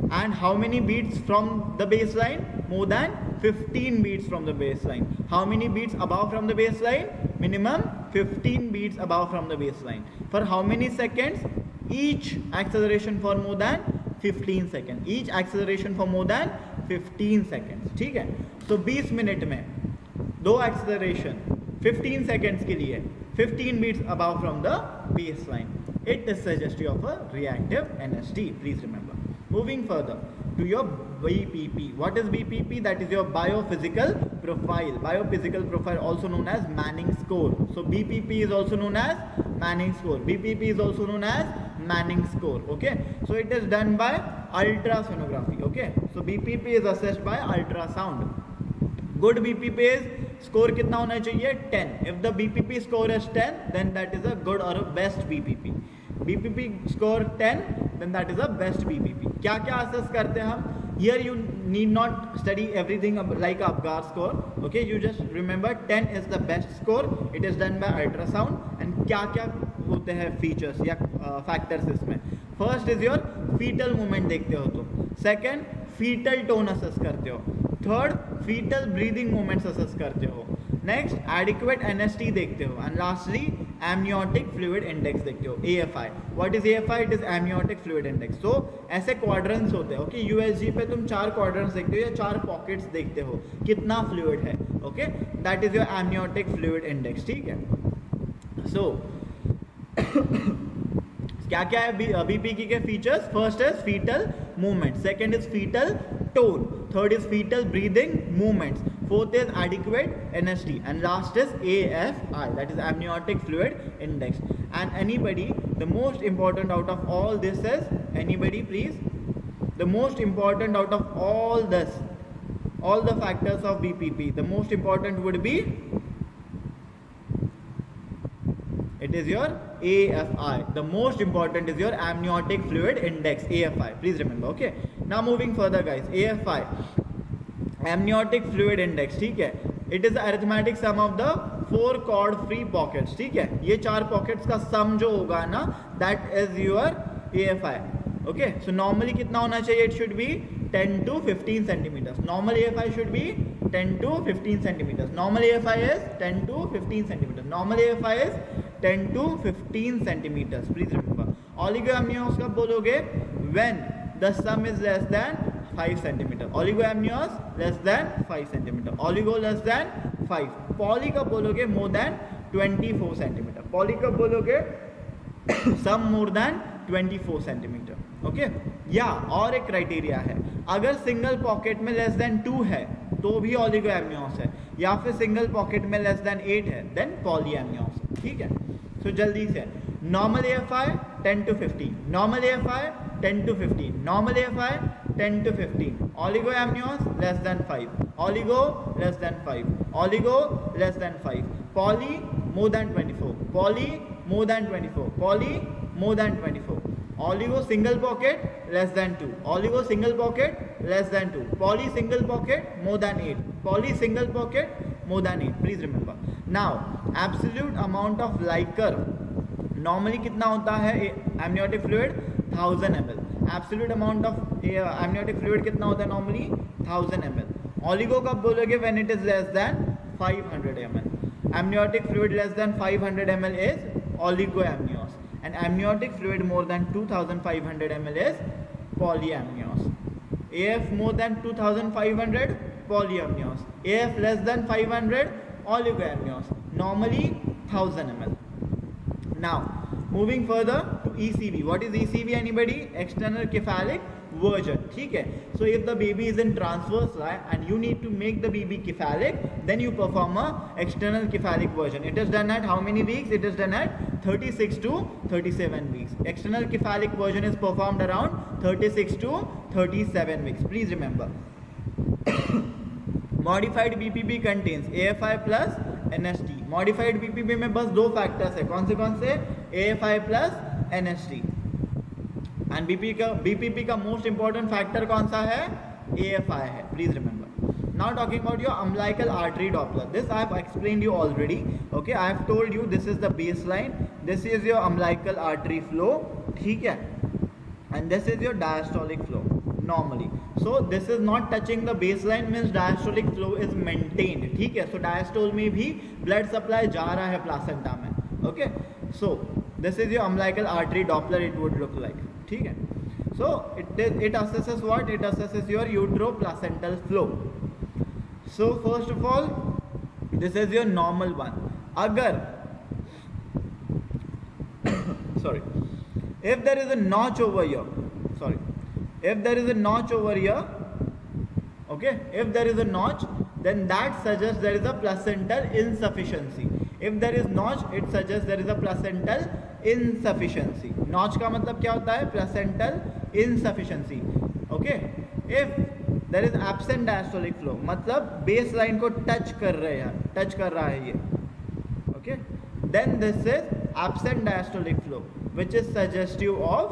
And how many beats from the baseline? More than 15 beats from the baseline. How many beats above from the baseline? Minimum 15 beats above from the baseline. For how many seconds? Each acceleration for more than 15 seconds. Each acceleration for more than 15 seconds. ठीक है? So 20 minute में दो acceleration 15 seconds के लिए 15 beats above from the baseline. It is suggestive of a reactive NST. Please remember. Moving further to your BPP. What is BPP? That is your biophysical profile. Biophysical profile, also known as Manning score. So BPP is also known as Manning score. BPP is also known as Manning score. Okay. So it is done by ultrasonography. Okay. So BPP is assessed by ultrasound. Good BPP is score कितना होना चाहिए? 10. If the BPP score is 10, then that is a good or a best BPP. BPP score 10, then that is a best BPP. क्या क्या assess करते हैं हम? Here you need not study everything like Apgar score. Okay, you just remember 10 is the best score. It is done by ultrasound. And क्या क्या होते हैं features या factors इसमें? First is your fetal movement देखते हो तो. Second, fetal tone assess करते हो. Third, fetal breathing movements assess करते हो. Next, adequate NST देखते हो. And lastly, amniotic fluid index देखते हो. AFI. What is AFI? It is amniotic fluid index. So ऐसे quadrants होते हैं. Okay, USG पे तुम 4 quadrants देखते हो या 4 pockets देखते हो. कितना fluid है? Okay, that is your amniotic fluid index. ठीक है? So क्या क्या है BPP के features? First is fetal movement. Second is fetal tone. Third is fetal breathing movements. Fourth is adequate NST. And last is AFI, that is amniotic fluid index. And anybody, the most important out of all this is, anybody please, the most important out of all this, all the factors of BPP, the most important would be, it is your AFI. The most important is your amniotic fluid index, AFI. Please remember, okay? Now moving further guys, AFI, amniotic fluid index, ठीक है? It is the arithmetic sum of the 4 chord free pockets, ठीक है? ये 4 pockets का sum जो होगा ना, that is your AFI. Okay? So normally कितना होना चाहिए? It should be 10 to 15 centimeters. Normal AFI should be 10 to 15 centimeters. Normal AFI is 10 to 15 centimeters. Normal AFI is 10 to 15 centimeters. Please remember. Oligoamnios कब बोलोगे? When the sum is less than 5 centimeter. Oligoamnios less than 5 centimeter. Oligo less than 5. Poly कब बोलोगे? More than 24 centimeter. Poly कब बोलोगे? Sum more than 24 centimeter. Okay? या और एक criteria है, अगर सिंगल पॉकेट में लेस देन 2 है तो भी ओलिगोएमनियोस है, या फिर सिंगल पॉकेट में लेस देन 8 है देन पॉलीएमनियोस है. ठीक है? सो जल्दी से normal AFI 10 to 15, normal AFI 10 to 15, normal AFI 10 to 15, oligoamnios less than 5, oligo less than 5, oligo less than 5, poly more than 24, poly more than 24, poly more than 24, oligo single pocket less than 2, oligo single pocket less than 2, poly single pocket more than 8, poly single pocket more than 8. Please remember. Now absolute amount of Liker normally कितना होता है amniotic fluid? 1000 ml. Absolute amount of amniotic fluid कितना होता है normally? 1000 ml. Oligo कब बोलोगे? When it is less than 500 ml. Amniotic fluid less than 500 ml is oligoamnios. And amniotic fluid more than 2500 ml is polyamnios. AF more than 2500 polyamnios. AF less than 500 oligoamnios. Normally 1000 ml. Now moving further to ECV. What is ECV? Anybody? External cephalic version. ठीक है? So if the baby is in transverse line and you need to make the baby cephalic, then you perform a external cephalic version. It is done at how many weeks? It is done at 36 to 37 weeks. External cephalic version is performed around 36 to 37 weeks. Please remember. Modified BPP contains AFI plus NST. Modified BPP में बस 2 factors है. कौन से? AFI plus NST. And BPP का most important factor कौन सा है? AFI है. Please remember. Now talking about your umbilical artery Doppler. This I have explained you already. Okay, I have told you this is the baseline. This is your umbilical artery flow. ठीक है? And this is your diastolic flow. normally. So this is not touching the baseline means diastolic flow is maintained. ठीक है, so diastole में भी blood supply जा रहा है placenta में. Okay, so this is your umbilical artery Doppler it would look like. ठीक है, so it assesses what? It assesses your uteroplacental flow. So first of all, this is your normal one. अगर sorry, if there is a notch over here, if there is a notch over here, okay, if there is a notch, then that suggests there is a placental insufficiency. If there is notch, it suggests there is a placental insufficiency. Notch का मतलब क्या होता है? Placental insufficiency. Okay, if there is absent diastolic flow, मतलब baseline को touch कर रहा है ये. Okay, then this is absent diastolic flow, which is suggestive of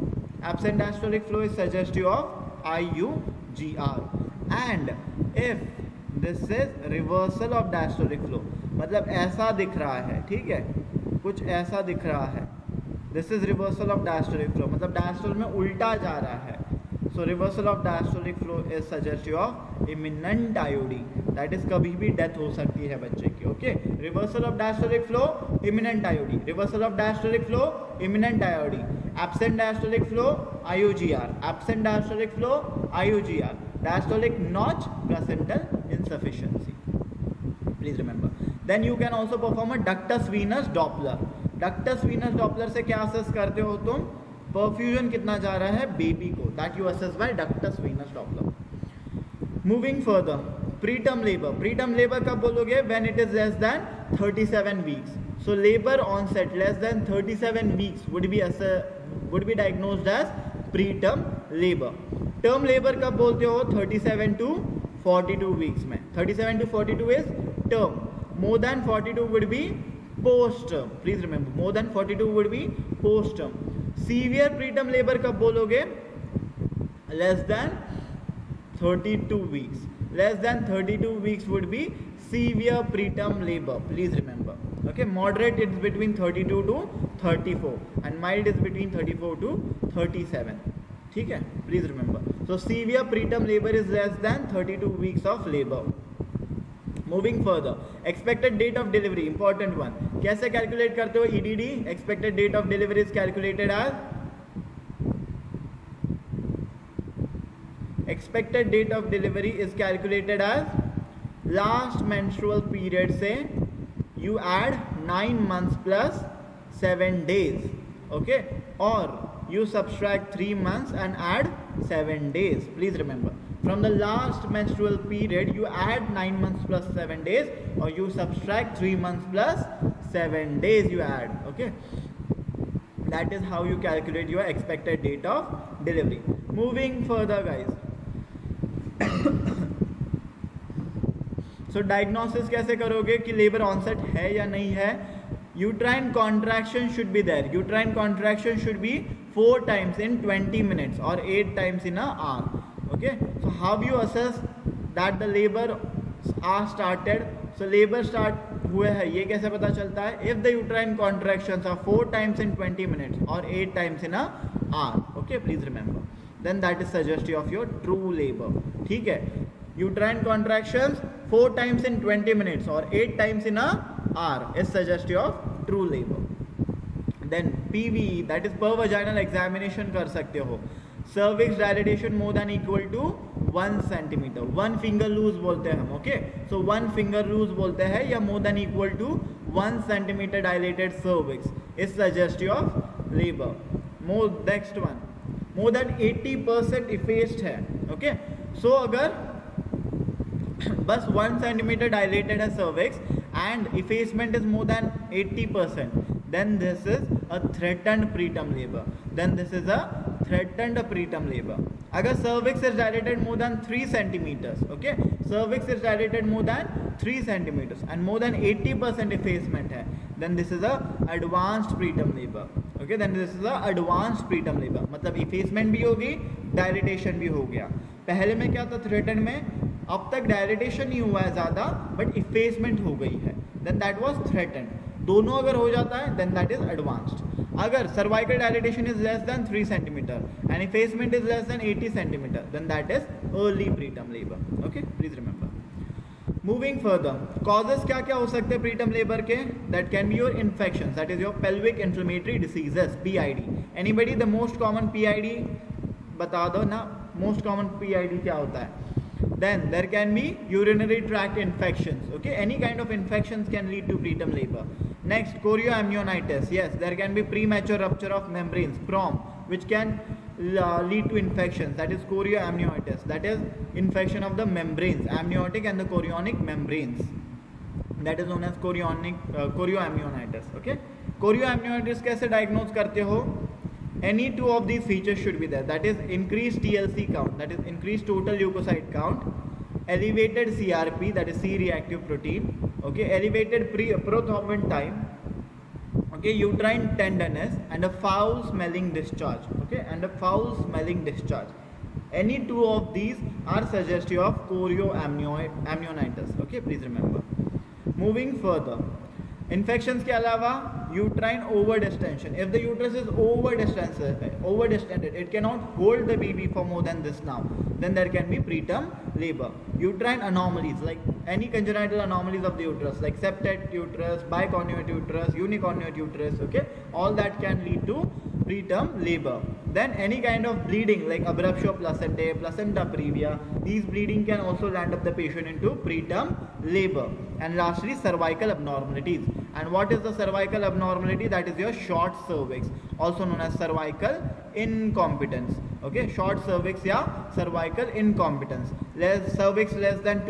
IUGR. And if this is reversal of diastolic flow, मतलब ऐसा दिख रहा है, ठीक है, कुछ ऐसा दिख रहा है, this is reversal of diastolic flow, मतलब diastole में उल्टा जा रहा है. So reversal of diastolic flow is suggestive of imminent IOD. That is कभी भी death हो सकती है बच्चे की. Okay, reversal of diastolic flow, imminent IOD. Reversal of diastolic flow, imminent IOD. Absent diastolic flow, IUGR. Absent diastolic flow, IUGR. Diastolic notch, placental insufficiency. Please remember. Then you can also perform a ductus venous Doppler. Ductus venous Doppler से क्या assess करते हो तुम? Perfusion कितना जा रहा है baby को, that you assess by ductus venosus Doppler. Moving further, preterm labour. Preterm labour कब बोलोगे? When it is less than 37 weeks. So labour onset less than 37 weeks would be diagnosed as preterm labour. Term labour कब बोलते हो? 37 to 42 weeks में. 37 to 42 is term. More than 42 would be post term. Please remember, more than 42 would be post term. Severe preterm labour कब बोलोगे? Less than 32 weeks. Less than 32 weeks would be severe preterm labour. Please remember. Okay, moderate it's between 32 to 34 and mild is between 34 to 37. ठीक है, please remember. So severe preterm labour is less than 32 weeks of labour. Moving further, expected date of delivery, important one. कैसे calculate करते हो EDD? Expected date of delivery is calculated as last menstrual period से you add 9 months plus 7 days, okay, or you subtract 3 months and add 7 days. Please remember, from the last menstrual period you add 9 months plus 7 days, or you subtract 3 months plus 7 days you add. Okay, that is how you calculate your expected date of delivery. Moving further guys, so diagnosis कैसे करोगे कि labour onset है या नहीं है? Uterine contraction should be there. Uterine contraction should be 4 times in 20 minutes or 8 times in an hour. Okay, so how you assess that the labor are started? So labor start हुए हैं, ये कैसे पता चलता है? If the uterine contractions are 4 times in 20 minutes or 8 times in an hour, okay, please remember, then that is suggestive of your true labor. ठीक है, uterine contractions 4 times in 20 minutes or 8 times in an hour is suggestive of true labor. Then PVE, that is per vaginal examination कर सकते हो. Cervix dilatation more than equal to 1 centimeter. 1 finger loose बोलते हैं हम. Okay, so 1 finger loose बोलते हैं या more than equal to 1 centimeter dilated cervix is suggestive of labor. Next one, more than 80% effaced है. Okay, so अगर बस 1 centimeter dilated है cervix and effacement is more than 80%, then this is a threatened preterm labor. अगर cervix is dilated more than 3 centimeters, okay, cervix is dilated more than 3 centimeters and more than 80% effacement है, then this is a advanced preterm labor. Okay, then this is a advanced preterm labor. मतलब effacement भी होगी, dilatation भी हो गया. पहले में क्या था threatened में? अब तक dilatation नहीं हुआ है ज़्यादा but effacement हो गई है, then that was threatened. दोनों अगर हो जाता है then that is advanced. अगर cervical dilatation is less than 3 centimetre and effacement is less than 80 centimetre, then that is early preterm labour. Okay, please remember. Moving further, causes क्या क्या हो सकते हैं प्रीटर्म लेबर के? That can be your infection, that is your pelvic inflammatory diseases, PID. Anybody the most common PID बता दो ना, most common PID क्या होता है? Then there can be urinary tract infections. Okay, any kind of infections can lead to preterm labor. Next, chorioamnionitis. Yes, there can be premature rupture of membranes, PROM, which can lead to infections. That is chorioamnionitis. That is infection of the membranes, amniotic and the chorionic membranes. That is known as chorioamnionitis. Okay, chorioamnionitis कैसे diagnose करते हो? Any two of these features should be there. That is increased TLC count, that is increased total leukocyte count, elevated CRP, that is C-reactive protein. Okay, elevated prothrombin time. Okay, uterine tenderness and a foul smelling discharge. Okay, and a foul smelling discharge. Any two of these are suggestive of chorioamnionitis. Okay, please remember. Moving further, infections के अलावा uterine overdistension. If the uterus is overdistended, it cannot hold the baby for more than this now, then there can be preterm labor. Uterine anomalies, like any congenital anomalies of the uterus, like septate uterus, biconjugate uterus, uniconjugate uterus, okay, all that can lead to preterm labor. Then any kind of bleeding like abruptio placentae, placenta previa, these bleeding can also land up the patient into preterm labor. And lastly, cervical abnormalities. And what is the cervical abnormality? That is your short cervix, also known as cervical incompetence. Okay, short cervix या cervical incompetence. Cervix less than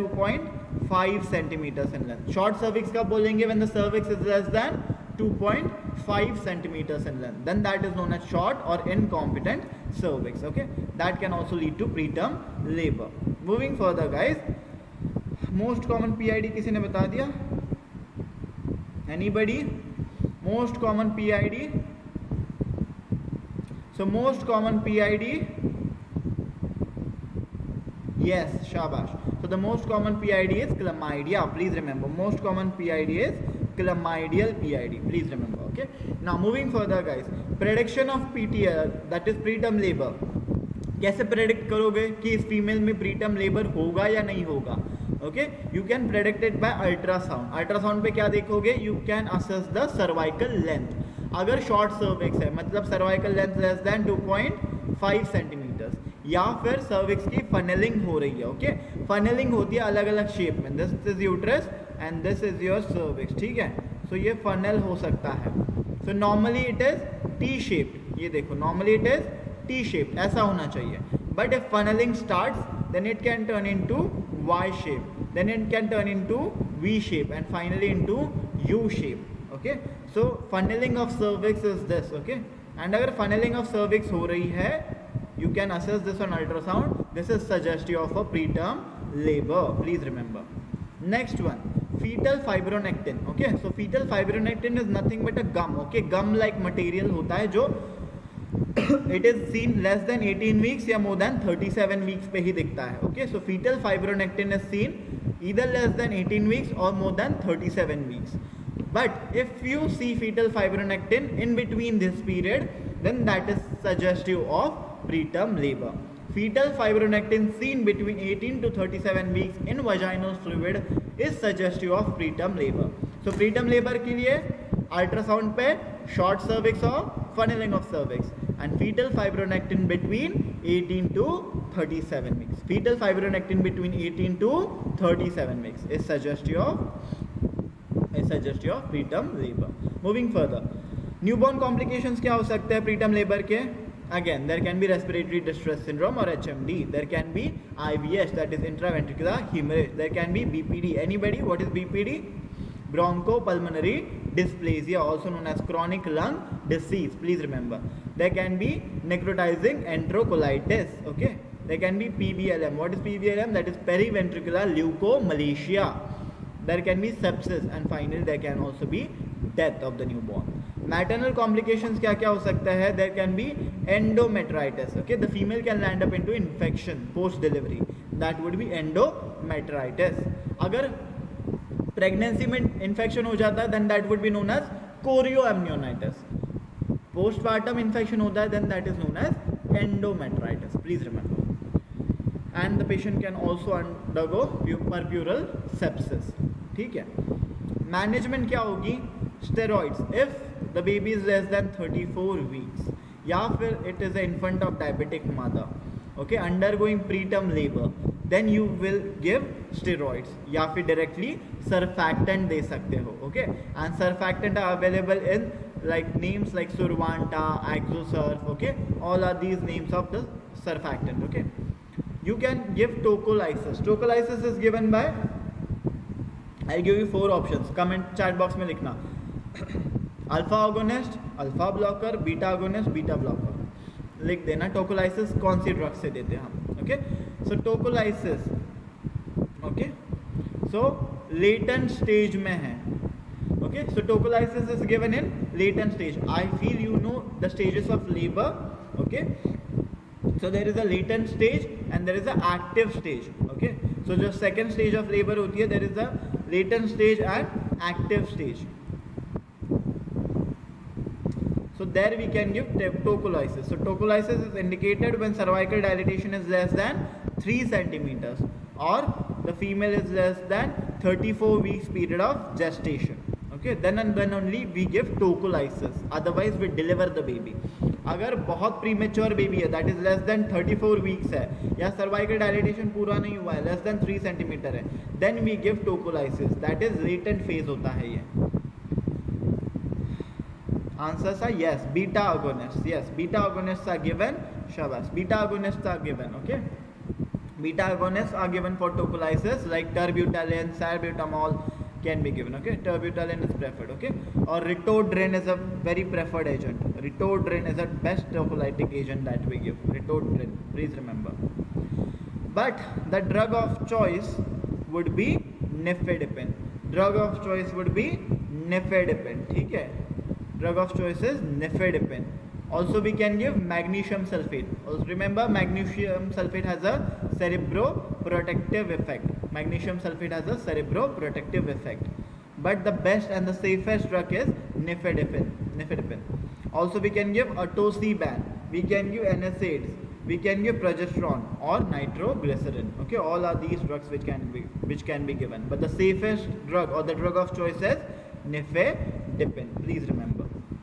2.5 centimeters in length. Short cervix कब बोलेंगे? When the cervix is less than 2.5 centimeters in length, then that is known as short or incompetent cervix. Okay, that can also lead to preterm labor. Moving further, guys, most common PID किसी ने बता दिया? Anybody? Most common PID. So most common PID, yes, shabash. So the most common PID is chlamydia. Please remember, most common PID is chlamydial PID. Please remember. Okay, now moving further, guys, prediction of PTL, that is preterm labor. कैसे predict करोगे कि इस female में preterm labour होगा या नहीं होगा? Okay, you can predict it by ultrasound. Ultrasound पे क्या देखोगे? You can assess the cervical length. अगर शॉर्ट सर्विक्स है, मतलब cervical length less than 2.5 centimetres, या फिर सर्विक्स की फनेलिंग हो रही है. ओके, फनेलिंग होती है अलग अलग शेप में. This is uterus and this is your cervix. ठीक है, सो ये फनल हो सकता है. So normally it is T shaped. ये देखो, normally it is T shaped, ऐसा होना चाहिए. But if funnelling starts, then it can turn into Y shape, then it can turn into V shape and finally into U shape. Okay, so funneling of cervix is this. Okay, and अगर funneling of cervix हो रही है, you can assess this on ultrasound. This is suggestive of a preterm labor. Please remember. Next one, fetal fibronectin. Okay, so fetal fibronectin is nothing but a gum. Okay, gum like material होता है जो it is seen less than 18 weeks या more than 37 weeks पे ही दिखता है. Okay, so fetal fibronectin is seen either less than 18 weeks or more than 37 weeks. But if you see fetal fibronectin in between this period, then that is suggestive of preterm labor. Fetal fibronectin seen between 18 to 37 weeks in vaginal fluid is suggestive of preterm labor. So preterm labor के लिए ultrasound पे short cervix और funnelling of cervix, and fetal fibronectin between 18 to 37 weeks. Fetal fibronectin between 18 to 37 weeks is suggestive of preterm labor. Moving further, newborn complications क्या हो सकते हैं preterm labor के? Again, there can be respiratory distress syndrome or HMD. There can be IVH, that is intraventricular hemorrhage. There can be BPD. Anybody? What is BPD? Bronchopulmonary dysplasia, also known as chronic lung disease. Please remember. There can be necrotizing enterocolitis. Okay, there can be PBLM. What is PBLM? That is periventricular leukomalacia. There can be sepsis, and finally there can also be death of the newborn. Maternal complications क्या क्या हो सकता है? There can be endometritis. Okay, the female can land up into infection post delivery. That would be endometritis. अगर pregnancy में infection हो जाता है, then that would be known as chorioamnionitis. postpartum infection होता है, then that is known as endometritis. Please remember. And the patient can also undergo perpural sepsis. ठीक है. Management क्या होगी? Steroids if the baby is less than 34 weeks, या फिर it is an infant of diabetic mother, okay, undergoing preterm labor, then you will give steroids, या फिर directly surfactant दे सकते हो, okay, and surfactant are available in like names like Survanta, Axosurf, okay, all are these names of the surfactant, okay. You can give tocolysis. Tocolysis is given by, I'll give you 4 options, comment chat box में लिखना. Alpha agonist, alpha blocker, beta agonist, beta blocker लिख देना. टोकोलाइसिस कौन सी drug से देते हैं हम, okay. So tocolysis, okay, so latent stage में है, okay. So tocolysis is given in latent stage. I feel you know the stages of labour, okay. So there is a latent stage and there is a active stage, okay. So जो second stage of labour होती है, there is a latent stage and active stage. So there we can give tocolysis. So tocolysis is indicated when cervical dilatation is less than 3 centimeters or the female is less than 34 weeks period of gestation. Okay, then and then only we give tocolysis. Otherwise we deliver the baby. अगर बहुत premature baby है, that is less than 34 weeks है, या cervical dilatation पूरा नहीं हुआ है, less than 3 centimeter है, then we give tocolysis. That is latent phase होता है ये. Answers are yes, beta agonists. Yes, beta agonists are given. Shabas, beta agonists are given. Okay, beta agonists are given for tocolysis, like terbutaline, salbutamol can be given. Okay, terbutaline is preferred. Okay, or ritodrin is a very preferred agent. Ritodrin is the best tocolytic agent that we give. Ritodrin, please remember. But the drug of choice would be nifedipine. Drug of choice would be nifedipine. ठीक है. Drug of choice is nifedipine. Also we can give magnesium sulfate. Also remember, magnesium sulfate has a cerebroprotective effect. Magnesium sulfate has a cerebroprotective effect. But the best and the safest drug is nifedipine. Also we can give atosiban. We can give NSAIDs. We can give progesterone or nitroglycerin. Okay, all are these drugs which can be given. But the safest drug or the drug of choice is nifedipine. Please remember.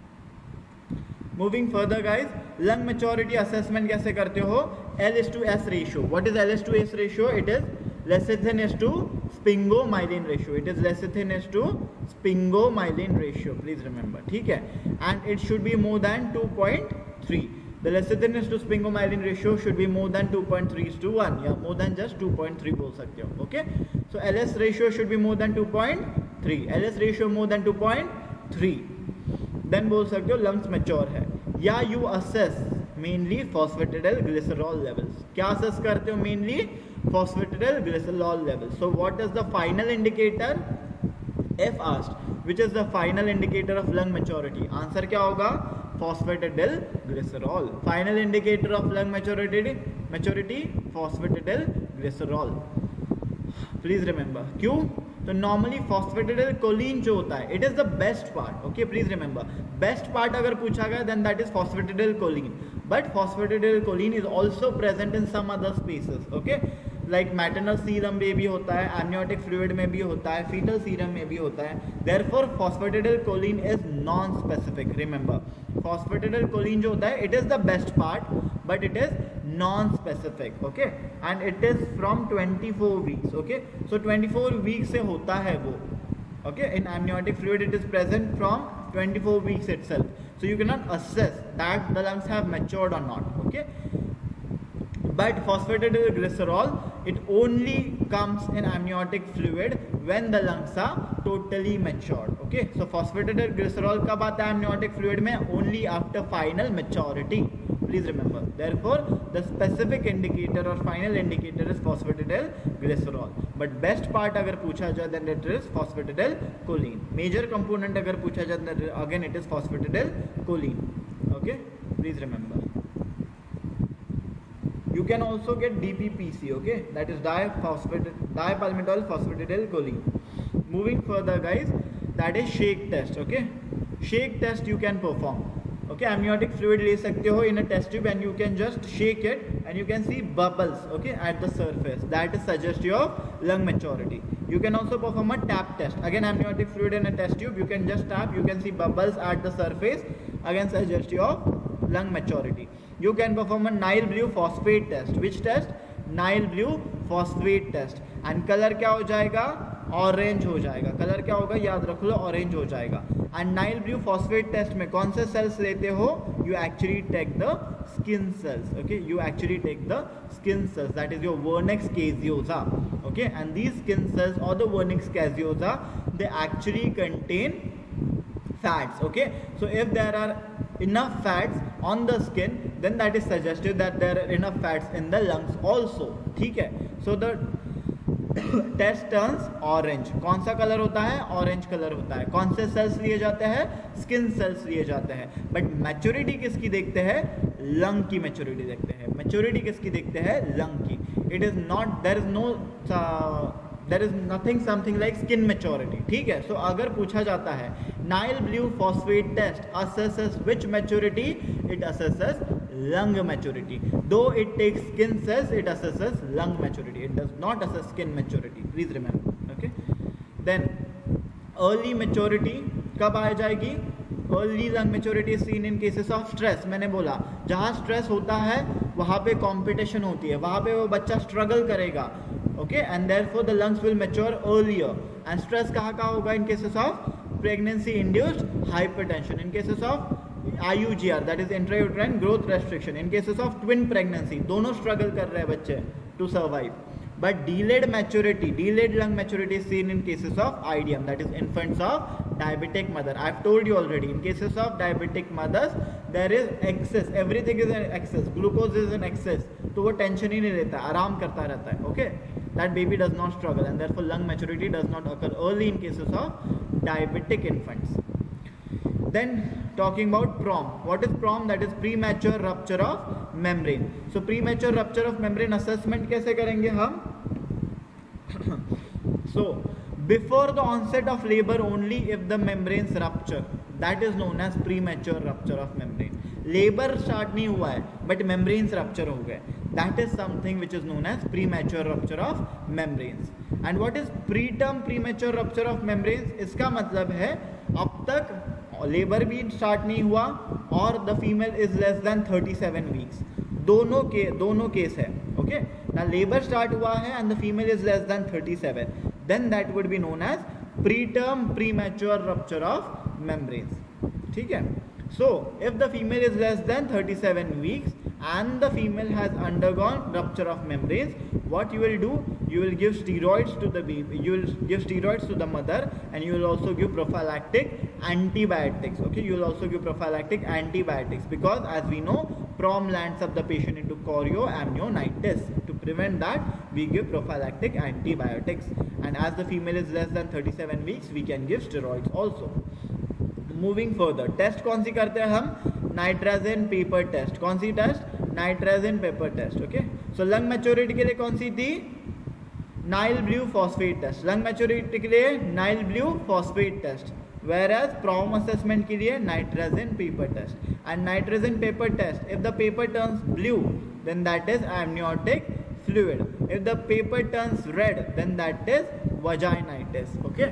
Moving further guys, lung maturity assessment कैसे करते हो? L/S ratio. What is L/S ratio? It is lecithin is to sphingomyelin ratio. It is lecithin is to sphingomyelin ratio. Please remember. ठीक है? And it should be more than 2.3. The lecithin is to sphingomyelin ratio should be more than 2.3:1 या more than just 2.3 बोल सकते हो. Okay? So LS ratio should be more than 2.3. LS ratio more than 2.3. Then बोल सकते हो lungs mature है. या you assess mainly phosphatidylglycerol levels. क्या असेस करते हो? Mainly phosphatidylglycerol levels. So what is the final indicator? If asked which is the final indicator of lung maturity, answer क्या होगा? Phosphatidylglycerol. Final indicator of lung maturity phosphatidylglycerol. Please remember. क्यों? तो normally phosphatidylcholine जो होता है, it is the best part. Okay, please remember, best part अगर पूछा गया then that is phosphatidylcholine. But phosphatidylcholine is also present in some other spaces. Okay, like maternal serum में भी होता है, एमनियोटिक फ्लूइड में भी होता है, फीटल सीरम में भी होता है. Therefore phosphatidylcholine is non specific. Remember, phosphatidylcholine जो होता है it is the best part but it is non specific. Okay, and it is from 24 weeks. Okay, so 24 weeks से होता है वो. Okay, in amniotic fluid it is present from 24 weeks itself. So you cannot assess that the lungs have matured or not. Okay, but phosphatidylglycerol, it only comes in amniotic fluid when the lungs are totally matured. Okay, so phosphatidylglycerol कब आता है amniotic fluid में? Only after final maturity. Please remember. Therefore, the specific indicator or final indicator is phosphatidylglycerol. But best part अगर पूछा जाए then it is phosphatidylcholine. Major component अगर पूछा जाए then again it is phosphatidylcholine. Okay, please remember. You can also get DPPC. Okay, that is dipalmitoyl phosphatidylcholine. Moving further guys, that is shake test. Okay, shake test you can perform. Okay amniotic fluid ले सकते हो in a test tube and you can just shake it and you can see bubbles, okay, at the surface. That is suggestive of lung maturity. You can also perform a tap test. Again, amniotic fluid in a test tube, you can just tap, you can see bubbles at the surface, again suggestive of lung maturity. You can perform a Nile blue phosphate test. Which test? Nile blue phosphate test. And color क्या हो जाएगा? Orange हो जाएगा. Colour क्या होगा? याद रख लो, orange हो जाएगा. And Nile blue phosphate test में कौन से सेल्स लेते हो? You actually take the skin cells. Okay, you actually take the skin cells, that is your vernix caseosa. Okay, and these skin cells or the vernix caseosa, they actually contain fats. Okay, so if there are enough fats on the skin, then that is suggestive that there are enough fats in the lungs also. ठीक है, so the test turns orange. कौन सा colour होता है? Orange colour होता है. कौन से सेल्स लिए जाते हैं? स्किन सेल्स लिए जाते हैं. बट मैच्योरिटी किसकी देखते हैं? लंग की मैच्योरिटी देखते हैं. मैच्योरिटी किसकी देखते हैं? लंग की. It is not, there is nothing something like skin maturity. ठीक है, सो अगर पूछा जाता है Nile blue phosphate test assesses which maturity? It assesses lung maturity. Though it takes skin cells, it assesses lung maturity. It does not assess skin maturity. Please remember. Okay. Then early maturity कब आ जाएगी? Early lung maturity is seen in cases of stress. मैंने बोला जहाँ stress होता है वहाँ पे competition होती है, वहाँ पे वो बच्चा struggle करेगा. Okay, and therefore the lungs will mature earlier. And stress कहाँ होगा? In cases of pregnancy induced hypertension. In cases of IUGR, that is intrauterine growth restriction. In cases of twin pregnancy, दोनों struggle कर रहे हैं बच्चे to survive. But delayed maturity, delayed lung maturity is seen in cases of IDM, that is infants of diabetic mother. I have told you already, in cases of diabetic mothers, there is excess, everything is in excess, glucose is in excess, तो वो tension ही नहीं लेता, आराम करता रहता है. Okay, that baby does not struggle, and therefore lung maturity does not occur early in cases of diabetic infants. Then talking about PROM. What is PROM? That is premature rupture of membrane. So premature rupture of membrane assessment कैसे करेंगे हम? So before the onset of labor only if the membranes rupture, that is known as premature rupture of membrane. Labor start नहीं हुआ है but membranes rupture हो गए. That is something which is known as premature rupture of membranes. And what is preterm premature rupture of membranes? इसका मतलब है अब तक लेबर भी स्टार्ट नहीं हुआ और the female is less than 37 weeks. दोनों केस है. ओके, ना लेबर स्टार्ट हुआ है and the female is less than 37, then that would be known as preterm premature rupture of membranes. ठीक है, so if the female is less than 37 weeks and the female has undergone rupture of membranes, what you will do? You will give steroids to the baby, you will give steroids to the mother, and you will also give prophylactic antibiotics. Okay, you will also give prophylactic antibiotics because as we know PROM lands up the patient into chorioamnionitis. To prevent that we give prophylactic antibiotics, and as the female is less than 37 weeks we can give steroids also. Moving further, test कौन सी करते हैं हम? Nitrazine paper test. कौन सी test? Nitrazine paper test. Okay, so lung maturity के लिए कौन सी थी? Nile blue phosphate test. Lung maturity के लिए Nile blue phosphate test, whereas PROM assessment के लिए nitrazine paper test. And nitrazine paper test, if the paper turns blue then that is amniotic fluid. If the paper turns red then that is vaginitis. Okay,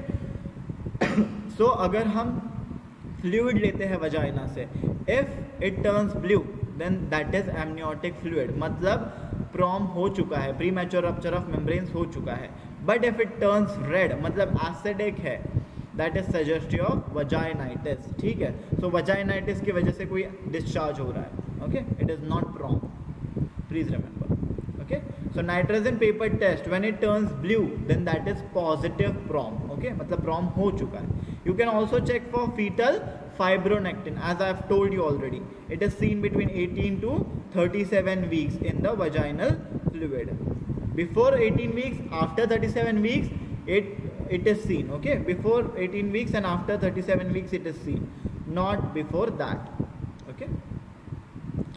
so अगर हम fluid लेते हैं vagina से, if it turns blue then that is amniotic fluid, मतलब PROM हो चुका है, premature rupture of membranes हो चुका है. But if it turns red मतलब एसिडिक है, that is suggestive of vaginitis. ठीक है, सो वजाइनाइटिस की वजह से कोई डिस्चार्ज हो रहा है. Okay, it is not PROM, please remember. Okay, so nitrogen paper test when it turns blue then that is positive PROM. Okay, मतलब PROM हो चुका है. You can also check for fetal fibronectin as I have told you already. It is seen between 18 to 37 weeks in the vaginal fluid. Before 18 weeks, after 37 weeks it is seen. Okay, before 18 weeks and after 37 weeks it is seen, not before that. Okay,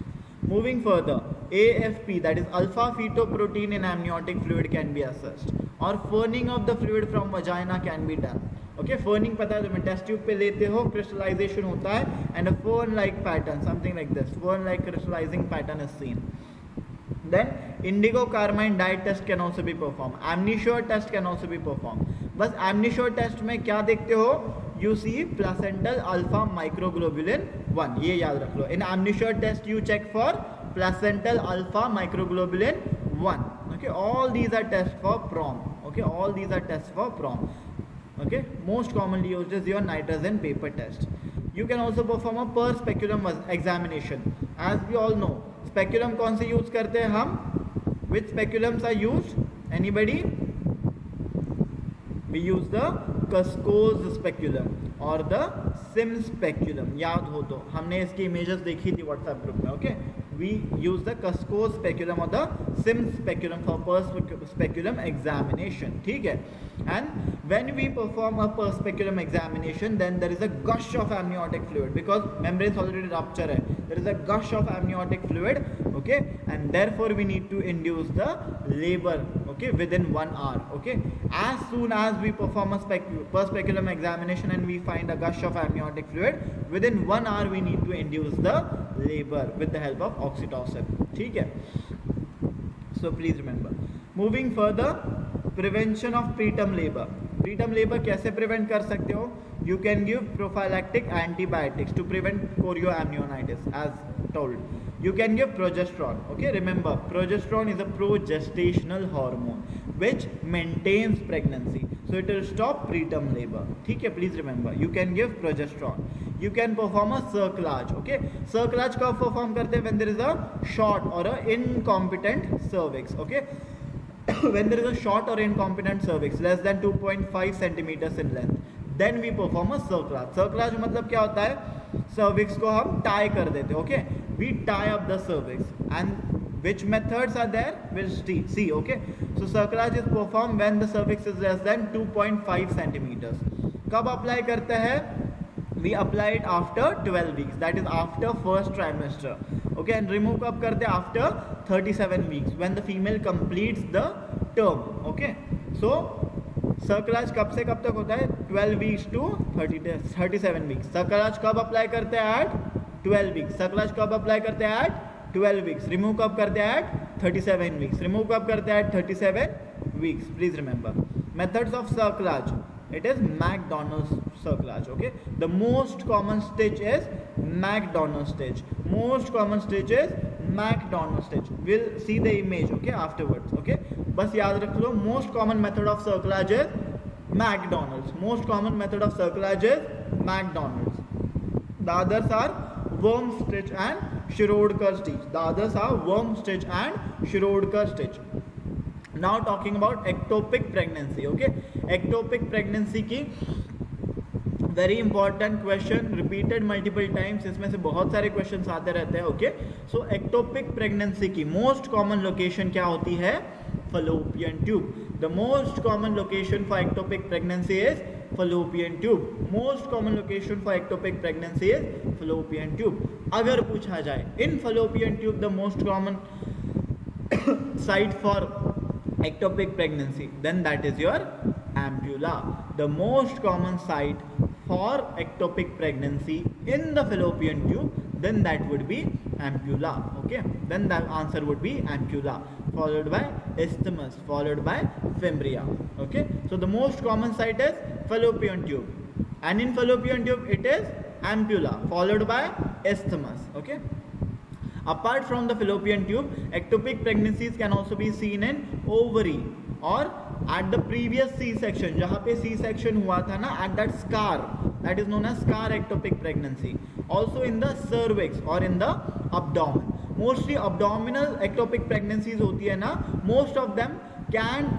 moving further, AFP, that is alpha fetoprotein in amniotic fluid, can be assessed. और ferning of the fluid from vagina can be done. Okay, ferning पता है तुम्हें, test tube पे लेते हो, crystallisation होता है and a fern like pattern, something like this, fern like crystallising pattern is seen. Then indigo carmine dye test can also be performed. Amnisure test can also be performed. बस amnisure test में क्या देखते हो, you see placental alpha microglobulin 1, ये याद रख लो. In amnisure test you check for placental alpha microglobulin 1. Okay, all these are tests for prom. Okay, all these are tests for prom. Okay, most commonly used is your nitrogen paper test. You can also perform a per speculum examination. As we all know, speculum कौन से use करते हैं हम, which speculums are used, anybody? We use the Cusco's speculum और the Sim speculum. याद हो तो हमने इसकी इमेजेस देखी थी व्हाट्सएप ग्रुप में. ओके, we use the Cusco's speculum or the Sim speculum for per speculum examination. ठीक है. And when we perform a per speculum examination, then there is a gush of amniotic fluid because membranes already rupture hai. There is a gush of amniotic fluid, okay, and therefore we need to induce the labor, okay, within 1 hour. Okay, as soon as we perform a per speculum examination and we find a gush of amniotic fluid, within 1 hour we need to induce the labor with the help of oxytocin. ठीक है. So please remember. Moving further, prevention of preterm labor. Preterm labor कैसे prevent कर सकते हो? You can give prophylactic antibiotics to prevent chorioamnionitis as told. You can give progesterone. Okay, remember progesterone is a progestational hormone which maintains pregnancy, so it will stop preterm labor. ठीक है, please remember. You can give progesterone. You can perform a cerclage. Okay, cerclage कब perform करते हैं? When there is a short or a incompetent cervix. Okay, when there is a short or incompetent cervix less than 2.5 centimeters in length, then we perform a cerclage. Cerclage मतलब क्या होता है? Cervix को हम tie कर देते हैं. Okay, we tie up the cervix and which methods are there? We'll see. Okay, so cerclage is performed when the cervix is less than 2.5 centimeters. कब apply करते हैं? We apply it after 12 weeks, that is after first trimester. Okay, and remove कब करते हैं? After 37 weeks when the female completes the term. Okay, so सर्कलाज कब से कब तक होता है? 12 वीक्स टू 37 वीक्स. सर्कलाज कब अप्लाई करते हैं? Eight 12 weeks. सर्कलाज कब अप्लाई करते हैं? Eight 12 weeks. रिमूव कब करते हैं? At 37 weeks. रिमूव कब करते हैं? At 37 weeks. Please remember methods of cerclage. It is McDonald's cerclage. Okay, the most common stitch is McDonald's stitch. Most common stitch is McDonald's stitch. We'll see the image, okay, afterwards. Okay, बस याद रख लो, most common method of cerclage is McDonald's. Most common method of cerclage is McDonald's. The others are worm stitch and Shirodkar stitch. The others are worm stitch and Shirodkar stitch. Now talking about ectopic pregnancy. Okay, ectopic pregnancy की very important question, repeated multiple times. इसमें से बहुत सारे questions आते रहते हैं. Okay, so ectopic pregnancy की most common location क्या होती है? Fallopian tube. The most common location for ectopic pregnancy is fallopian tube. Most common location for ectopic pregnancy is fallopian tube. अगर पूछा जाए in fallopian tube the most common site for ectopic pregnancy, then that is your ampulla. The most common site for ectopic pregnancy in the fallopian tube, then that would be ampulla. Okay, then the answer would be ampulla, followed by isthmus, followed by fimbria. Okay, so the most common site is fallopian tube, and in fallopian tube it is ampulla, followed by isthmus. Okay, apart from the fallopian tube, ectopic pregnancies can also be seen in ovary or at the previous C-section. जहाँ पे C-section हुआ था ना, at that scar, that is known as scar ectopic pregnancy. Also in the cervix or in the abdomen. Mostly abdominal ectopic pregnancies होती है ना, most of them can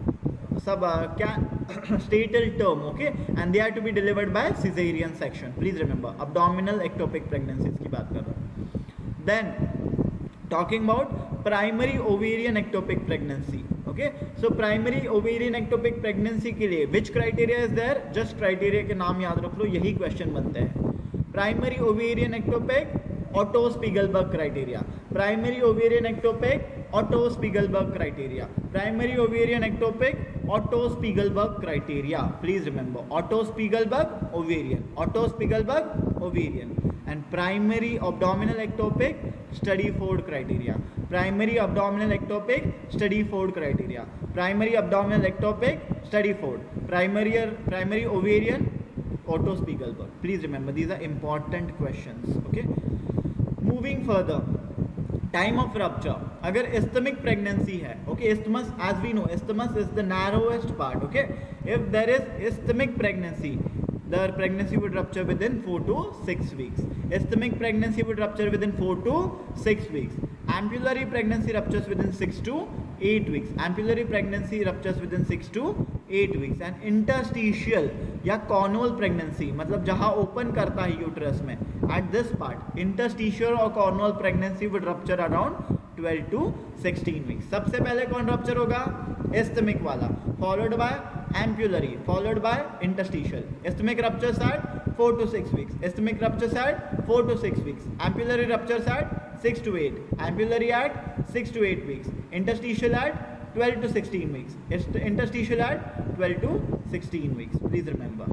statal term. Okay, and they are to be delivered by cesarean section. Please remember, abdominal ectopic pregnancies की बात कर रहा हूँ. Then talking about primary ovarian ectopic pregnancy. Okay, so primary ovarian ectopic pregnancy के लिए which criteria is there? Just criteria के नाम याद रख लो, यही question बनते हैं. Primary ovarian ectopic, Otto Spiegelberg criteria. Primary ovarian ectopic, Otto Spiegelberg criteria. Primary ovarian ectopic, Otto Spiegelberg criteria. Please remember, Otto Spiegelberg ovarian, Otto Spiegelberg ovarian. And primary abdominal ectopic, study Ford criteria. Primary abdominal ectopic, study Ford criteria. Primary abdominal ectopic, study Ford. Primary ovarian, Otto Spiegelberg. Please remember, these are important questions. Okay. Moving further, time of rupture. अगर isthmic pregnancy है, okay, isthmus, as we know, isthmus is the narrowest part. Okay, if there is isthmic pregnancy, the pregnancy would rupture within 4 to 6 weeks. Isthmic pregnancy would rupture within 4 to 6 weeks. Ampullary pregnancy ruptures within 6 to 8 weeks. Ampullary pregnancy ruptures within 6 to 8 weeks. And interstitial या cornual pregnancy, मतलब जहाँ open करता है uterus में, at this part, interstitial or cornual pregnancy would rupture around 12 to 16 weeks. सबसे पहले कौन rupture होगा? Isthmic वाला, followed by ampullary, followed by interstitial. Isthmic ruptures at 4 to 6 weeks. Isthmic ruptures at 4 to 6 weeks. Ampullary ruptures at 6 to 8. Ampullary at 6 to 8 weeks. Interstitial at 12 to 16 weeks. Interstitial at 12 to 16 weeks. Please remember.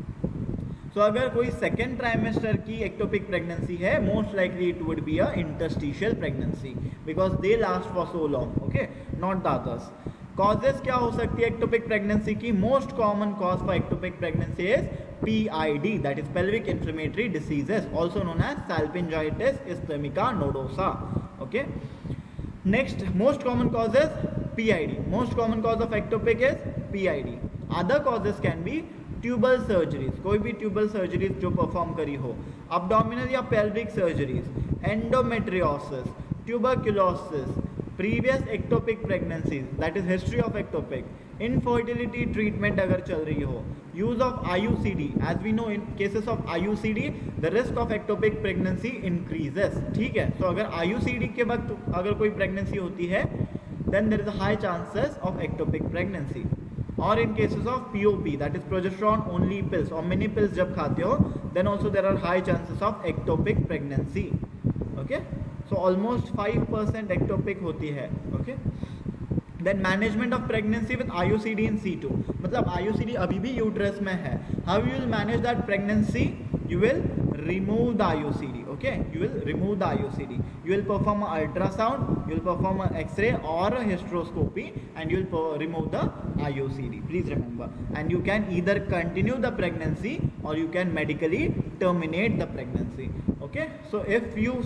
So अगर कोई second trimester की ectopic pregnancy है, most likely it would be a interstitial pregnancy because they last for so long. Okay, not the others. Causes क्या हो सकती है ectopic pregnancy की? Most common cause for ectopic pregnancy is PID, that is pelvic inflammatory diseases, also known as salpingitis ischemica nodosa. Okay. Next, most common cause is PID. Most common cause of ectopic is PID. Other causes can be tubal surgeries, कोई भी tubal surgeries जो perform करी हो, abdominal या pelvic surgeries, endometriosis, tuberculosis, previous ectopic pregnancies, that is history of ectopic, infertility treatment अगर चल रही हो, use of IUCD, as we know in cases of IUCD the risk of ectopic pregnancy increases. ठीक है, so अगर IUCD के वक्त अगर कोई pregnancy होती है then there is a high chances of ectopic pregnancy. Or in cases of POP, that is progesterone only pills or mini pills जब खाते हो, then also there are high chances of ectopic pregnancy. Okay, so almost 5% ectopic होती है. Okay, then management of pregnancy with IUCD in situ, मतलब IUCD अभी भी uterus में है. How you will manage that pregnancy? You will remove the IUCD. Okay, you will remove the IUCD. You will perform an ultrasound, you will perform an X-ray or a hysteroscopy, and you will remove the IUCD. Please remember. And you can either continue the pregnancy or you can medically terminate the pregnancy. Okay, so if you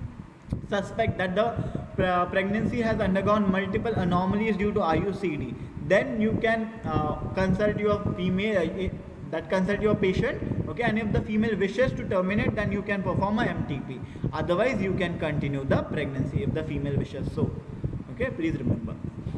suspect that the pregnancy has undergone multiple anomalies due to IUCD, then you can consult your female. Consult your patient, okay, and if the female wishes to terminate, then you can perform a MTP. Otherwise, you can continue the pregnancy if the female wishes so. Okay, please remember.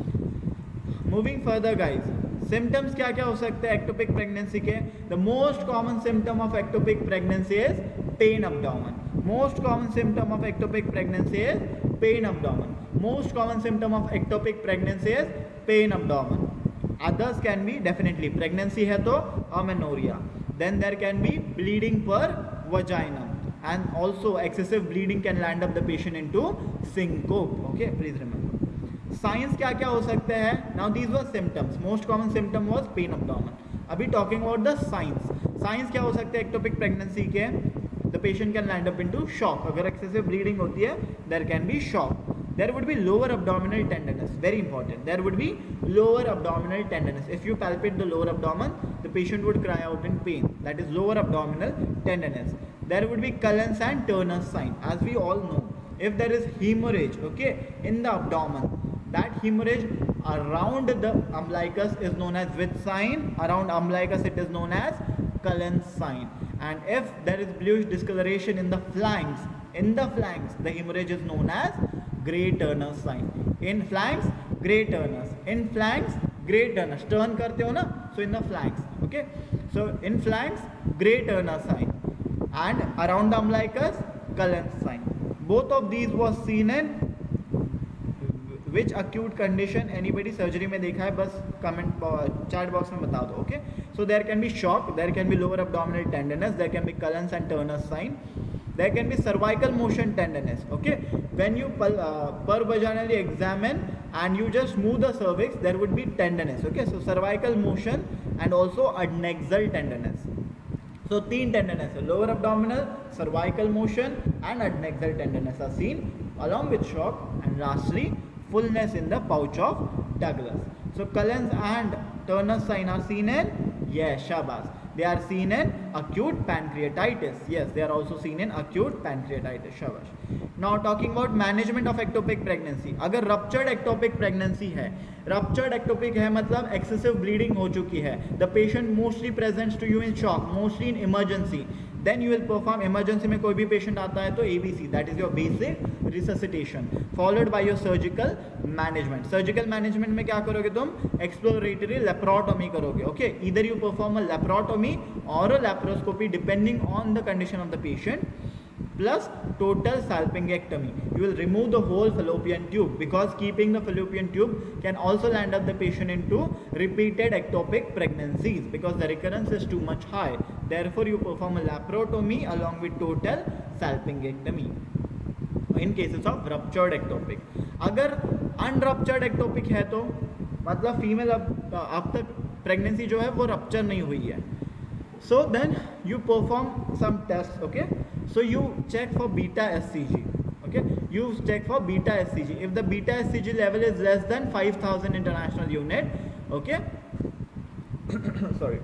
Moving further, guys, symptoms क्या क्या हो सकते हैं ectopic pregnancy के? The most common symptom of ectopic pregnancy is pain abdomen. Most common symptom of ectopic pregnancy is pain abdomen. Most common symptom of ectopic pregnancy is pain abdomen. Others can be definitely pregnancy है तो amenorrhea. Then there can be bleeding per vagina, and also excessive bleeding can land up the patient into syncope. Okay, please remember. Signs क्या क्या हो सकते हैं? Now these were symptoms. Most common symptom was pain abdomen. अभी talking about the signs. Signs क्या हो सकते हैं ectopic pregnancy के? The patient can land up into shock. अगर excessive bleeding होती है, there can be shock. There would be lower abdominal tenderness, very important. There would be lower abdominal tenderness. If you palpate the lower abdomen, the patient would cry out in pain. That is lower abdominal tenderness. There would be Cullen's and Turner's sign. As we all know, if there is hemorrhage, okay, in the abdomen, that hemorrhage around the umbilicus is known as which sign? Around umbilicus it is known as Cullen's sign. And if there is bluish discoloration in the flanks, the hemorrhage is known as Gray Turner's sign. In flanks, Gray Turner's. In flanks, Gray Turner's. Turn करते हो ना? So in the flanks. Okay. So in flanks, Gray Turner's sign. And around the umbilicus, Cullen's sign. Both of these was seen in which acute condition? Anybody surgery में देखा है? बस comment chat box में बता दो. Okay. So there can be shock. There can be lower abdominal tenderness. There can be Cullen's and Turner's sign. There can be cervical motion tenderness. Okay, when you pervaginally examine and you just move the cervix, there would be tenderness. Okay, so cervical motion and also adnexal tenderness. So तीन tenderness है, lower abdominal, cervical motion and adnexal tenderness are seen along with shock, and lastly fullness in the pouch of Douglas. So Cullen's and Turner's sign are seen in, yes, Shabazz. They are seen in acute pancreatitis. Yes, they are also seen in acute pancreatitis. Shabash. Now talking about management of ectopic pregnancy. अगर ruptured ectopic pregnancy है, ruptured ectopic है मतलब excessive bleeding हो चुकी है, the patient mostly presents to you in shock, mostly in emergency, then you will perform emergency में कोई भी patient आता है तो ABC, that is your basic resuscitation, followed by your surgical management. Surgical management में क्या करोगे तुम? Exploratory laparotomy करोगे. Okay, either you perform a laparotomy or a laparoscopy depending on the condition of the patient, plus total salpingectomy. You will remove the whole fallopian tube, because keeping the fallopian tube can also land up the patient into repeated ectopic pregnancies because the recurrence is too much high. Therefore, you perform a laparotomy along with total salpingectomy in cases of ruptured ectopic. अगर unruptured ectopic है तो मतलब female अब तक pregnancy जो है वो rupture नहीं हुई है. So then you perform some tests. Okay, so you check for beta SCG. Okay, you check for beta SCG. If the beta SCG level is less than 5,000 international unit, okay, sorry,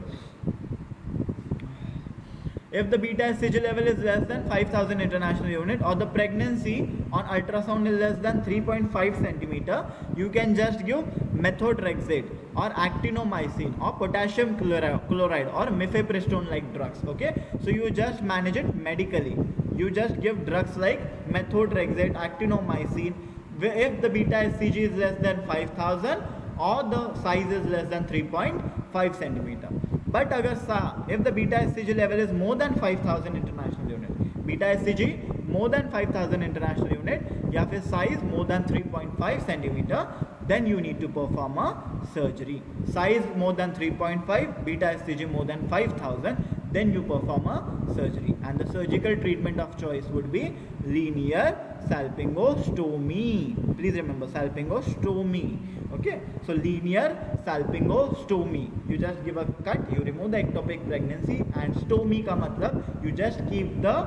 if the beta SCG level is less than 5,000 international unit or the pregnancy on ultrasound is less than 3.5 centimeter, you can just give methotrexate or actinomycin or potassium chloride or mifepristone like drugs. Okay, so you just manage it medically. You just give drugs like methotrexate, actinomycin. If the beta SCG is less than 5,000 or the size is less than 3.5 centimeter. But if the beta SCG level is more than 5,000 international unit, beta SCG more than 5,000 international unit, या फिर size more than 3.5 centimeter, then you need to perform a surgery. Size more than 3.5, beta SCG more than 5,000, then you perform a surgery. And the surgical treatment of choice would be linear salpingostomy. Please remember salpingostomy. Okay, so linear salpingostomy. You just give a cut, you remove the ectopic pregnancy, and stomy ka matlab you just keep the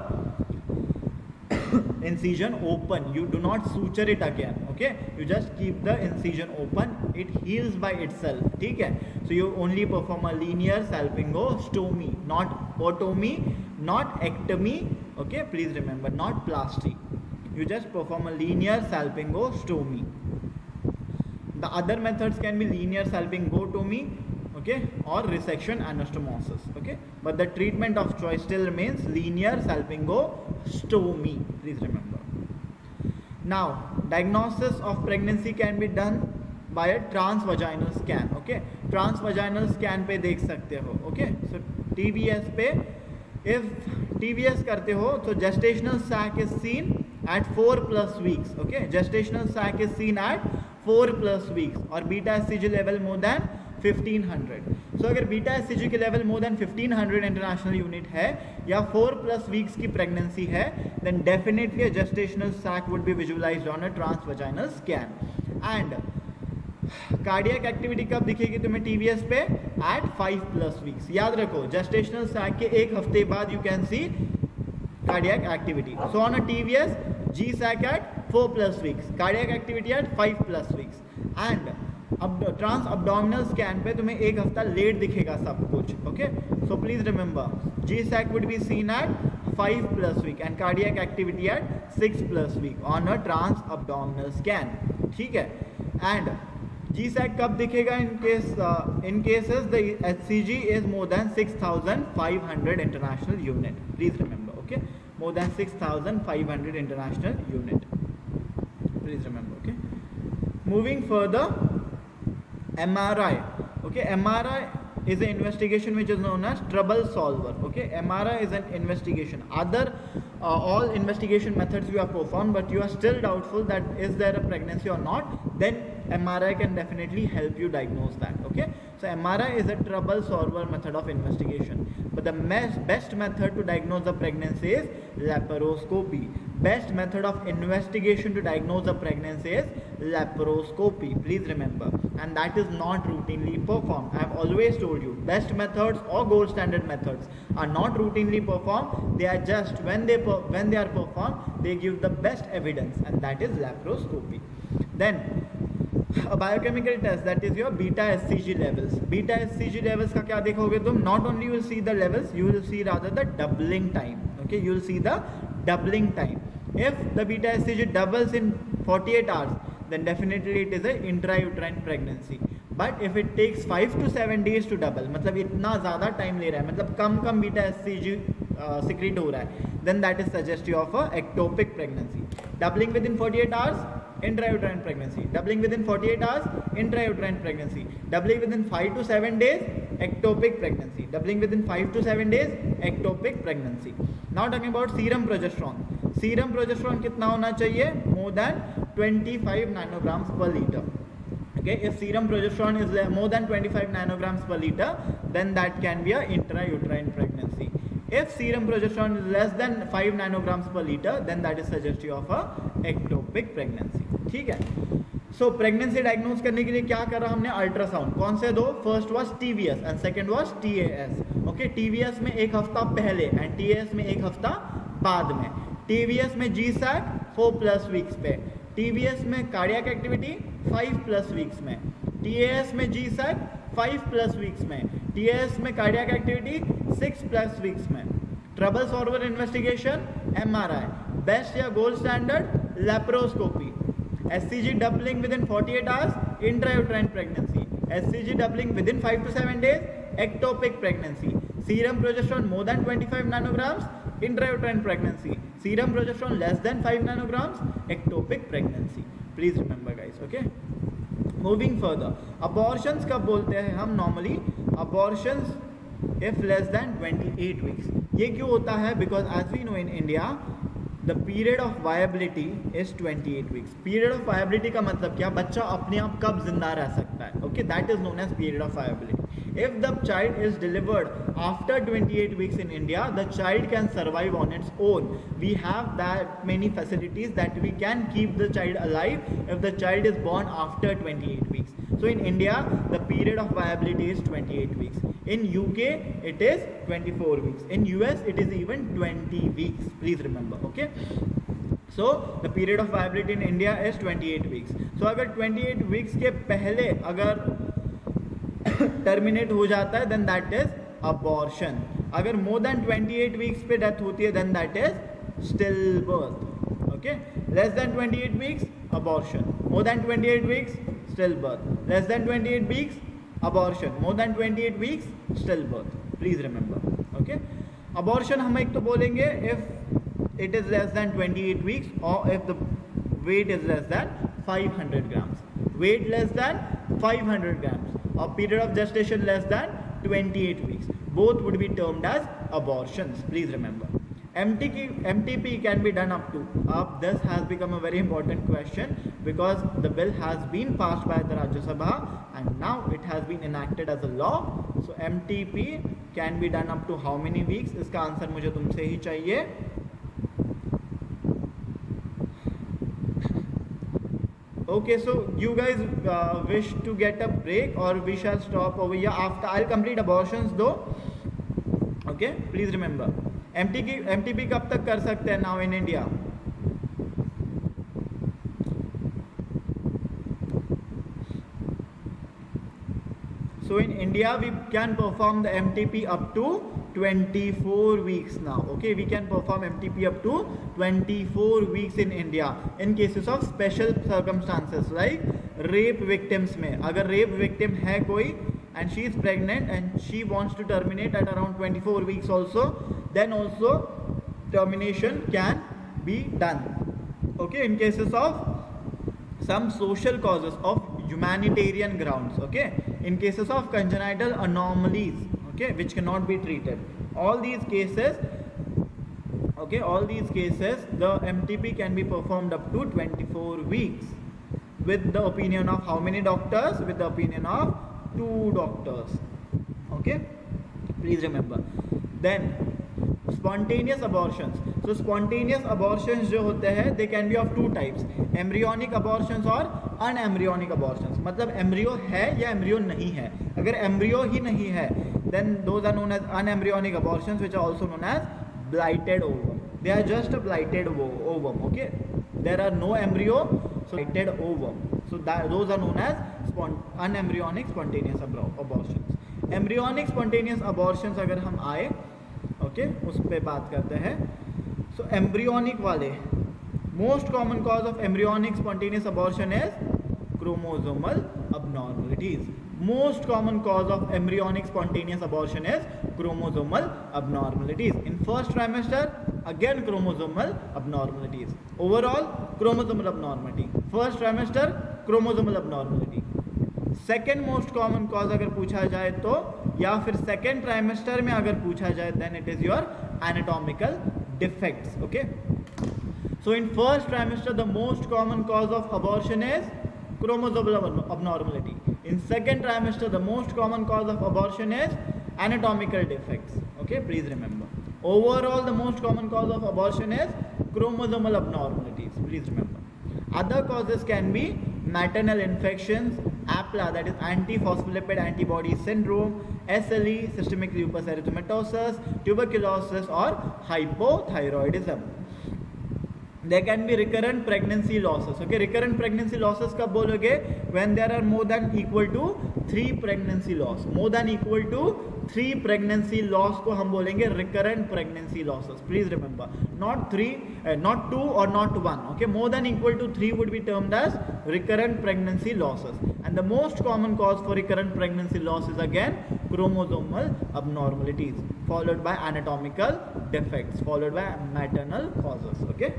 incision open. You do not suture it again. Okay, you just keep the incision open. It heals by itself. Okay, so you only perform a linear salpingostomy, not otomy, not ectomy. Okay, please remember, not plasty. You just perform a linear salpingostomy. The other methods can be linear salpingotomy, okay, or resection anastomosis. Okay, but the treatment of choice still remains linear salpingostomy. Please remember. Now, diagnosis of pregnancy can be done by a transvaginal scan. Okay, transvaginal scan पे देख सकते हो. Okay, so TVS पे if TVS करते हो तो gestational sac is seen at 4+ weeks. Okay, gestational sac is seen at 4+ weeks और beta SCG level more than 1500. So अगर beta SCG के level more than 1500 international unit है या 4+ weeks की pregnancy है, then definitely a gestational sac would be visualized on a transvaginal scan. And cardiac activity कब दिखेगी तुम्हें TVS पे? At 5+ weeks. याद रखो, जेस्टेशनल सैक के एक हफ्ते बाद you can see cardiac activity. So on a TVS G sac at 4+ weeks, cardiac activity at 5+ weeks. And अब ट्रांस abdominal स्कैन पे तुम्हें एक हफ्ता लेट दिखेगा सब कुछ. Okay, so please remember G sac would be seen at 5+ week and cardiac activity at 6+ week on a trans abdominal scan. ठीक है, एंड G sac कब दिखेगा? in cases the HCG is more than 6,500 international unit. Please remember. Okay, more than 6,500 international unit. Please remember. Okay, moving further, MRI. Okay, MRI is an investigation which is known as trouble solver. Okay, MRI is an investigation. Other all investigation methods you have performed, but you are still doubtful that is there a pregnancy or not, then MRI can definitely help you diagnose that. Okay, so MRI is a trouble solver method of investigation, but the best method to diagnose the pregnancy is laparoscopy. Best method of investigation to diagnose the pregnancy is laparoscopy, please remember, and that is not routinely performed. I have always told you, best methods or gold standard methods are not routinely performed. They are just when they are performed, they give the best evidence, and that is laparoscopy. Then a biochemical test, that is your beta HCG levels. Beta HCG levels का क्या देखोगे तुम? Not only you will see the levels, you will see rather the doubling time. Okay, you will see the doubling time. If the beta HCG doubles in 48 hours, then definitely it is a intrauterine pregnancy. But if it takes 5 to 7 days to double, मतलब इतना ज़्यादा time ले रहा है, मतलब कम beta HCG secrete हो रहा है, then that is suggestive of a ectopic pregnancy. Doubling within 48 hours, intrauterine pregnancy. Doubling within 48 hours, intrauterine pregnancy. Doubling within 5 to 7 days, ectopic pregnancy. Doubling within 5 to 7 days, ectopic pregnancy. Now talking about serum progesterone. Serum progesterone कितना होना चाहिए? More than 25 nanograms per liter. Okay, if serum progesterone is more than 25 nanograms per liter, then that can be a intrauterine pregnancy. If serum progesterone is less than 5 nanograms per liter, then that is suggestive of a ectopic pregnancy. ठीक है. So pregnancy diagnose करने के लिए क्या करा हमने? Ultrasound. कौन से दो? First was TVS and second was TAS. Okay, TVS में एक हफ्ता पहले एंड TAS में एक हफ्ता बाद में. TVS में GSAT 4+ वीक्स पे, TVS में कार्डियक एक्टिविटी 5+ वीक्स में, TAS में GSAT 5+ वीक्स में, TAS में कार्डियक एक्टिविटी 6+ वीक्स में. Trouble solver investigation MRI. Best या gold standard laparoscopy. HCG doubling within 48 hours, intrauterine pregnancy. HCG doubling within 5 to 7 days, ectopic pregnancy. Serum progesterone more than 25 nanograms, intrauterine pregnancy. Serum progesterone less than 5 nanograms, ectopic pregnancy. Please remember guys, okay? Moving further, abortions कब बोलते हैं हम? Normally abortions if less than 28 weeks. ये क्यों होता है? Because as we know in India, the period of viability is 28 weeks. Period of viability का मतलब क्या? बच्चा अपने आप कब जिंदा रह सकता है? Okay, that is known as period of viability. If the child is delivered after 28 weeks in India, the child can survive on its own. We have that many facilities that we can keep the child alive if the child is born after 28 weeks. So in India, the period of viability is 28 weeks. In UK, it is 24 weeks. In US, it is even 20 weeks. Please remember, okay? So the period of viability in India is 28 weeks. So अगर 28 weeks के पहले अगर terminate हो जाता है, then that is abortion. अगर more than 28 weeks पे death होती है, then that is stillbirth. Okay? Less than 28 weeks, abortion. More than 28 weeks, stillbirth. Less than 28 weeks, abortion. More than 28 weeks, stillbirth. Please remember. Okay? Abortion हम एक तो बोलेंगे if it is less than 28 weeks or if the weight is less than 500 grams. Weight less than 500 grams or period of gestation less than 28 weeks. Both would be termed as abortions. Please remember. MTP can be done up to. This has become a very important question because the bill has been passed by the Rajya Sabha and now it has been enacted as a law. So MTP can be done up to how many weeks? इसका answer मुझे तुमसे ही चाहिए. Okay, so you guys wish to get a break or we shall stop over here after I'll complete abortions though. Okay, please remember. MTP कब तक कर सकते हैं now in India? So in India we can perform the MTP up to 24 weeks now. Okay, we can perform MTP up to 24 weeks in India in cases of special circumstances like rape victims में. अगर rape victim है कोई and she is pregnant and she wants to terminate at around 24 weeks also, then also termination can be done. Okay, in cases of some social causes of humanitarian grounds. Okay, in cases of congenital anomalies, okay, which cannot be treated. All these cases, okay, all these cases the MTP can be performed up to 24 weeks with the opinion of how many doctors? With the opinion of 2 doctors. Okay, please remember. Then spontaneous abortions. So spontaneous abortions जो होते हैं, they can be of 2 types, embryonic abortions और unembryonic abortions. मतलब embryo है या embryo नहीं है. अगर embryo ही नहीं है, then those are known as unembryonic abortions, which are also known as blighted ovum. They are just a blighted ovum. Okay, there are no embryo, so blighted ovum. So those are known as unembryonic spontaneous abortions. Embryonic spontaneous abortions अगर हम आए, okay, उस पर बात करते हैं. So embryonic वाले, most common cause of embryonic spontaneous abortion is chromosomal abnormalities. Most common cause of embryonic spontaneous abortion is chromosomal abnormalities. In first trimester, again chromosomal abnormalities. Overall, chromosomal abnormality. First trimester, chromosomal abnormality. Second most common cause अगर पूछा जाए तो, या फिर second trimester में अगर पूछा जाए, then it is your anatomical defects. Okay, so in first trimester the most common cause of abortion is chromosomal abnormality. In second trimester the most common cause of abortion is anatomical defects. Okay, please remember. Overall the most common cause of abortion is chromosomal abnormalities. Please remember. Other causes can be maternal infections, APLA, that is antiphospholipid antibody syndrome, SLE, systemic lupus erythematosus, tuberculosis or hypothyroidism. There can be recurrent pregnancy losses. Okay, recurrent pregnancy losses कब बोलोगे? When there are more than equal to 3 pregnancy loss. More than equal to 3 pregnancy loss को हम बोलेंगे recurrent pregnancy losses. Please remember, not 3, not 2 or not 1. Okay, more than equal to 3 would be termed as recurrent pregnancy losses. And the most common cause for recurrent pregnancy loss is again chromosomal abnormalities, followed by anatomical defects, followed by maternal causes. Okay.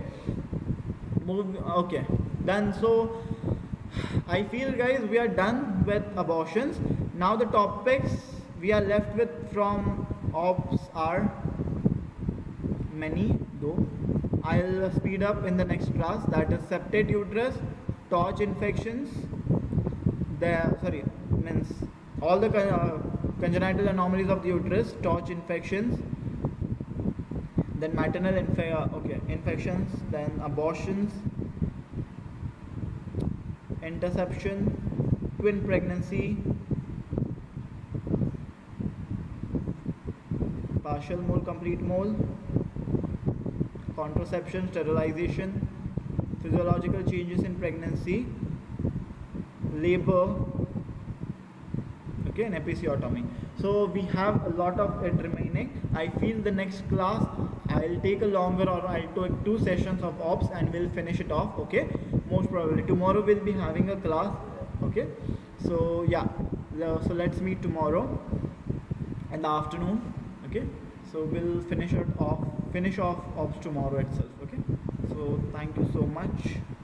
Okay, then so I feel guys we are done with abortions. Now the topics we are left with from OBS are many, though I'll speed up in the next class. That is septate uterus, torch infections, all the congenital anomalies of the uterus, torch infections, then maternal infections, then abortions, interception, twin pregnancy, partial mole, complete mole, contraception, sterilization, physiological changes in pregnancy, labor, okay, and episiotomy. So we have a lot of it remaining. I feel the next class I'll take a longer, or I'll take 2 sessions of OBS and we'll finish it off. Okay, most probably tomorrow we'll be having a class. Okay, so yeah, so let's meet tomorrow in the afternoon. Okay, so we'll finish off OBS tomorrow itself. Okay, so thank you so much.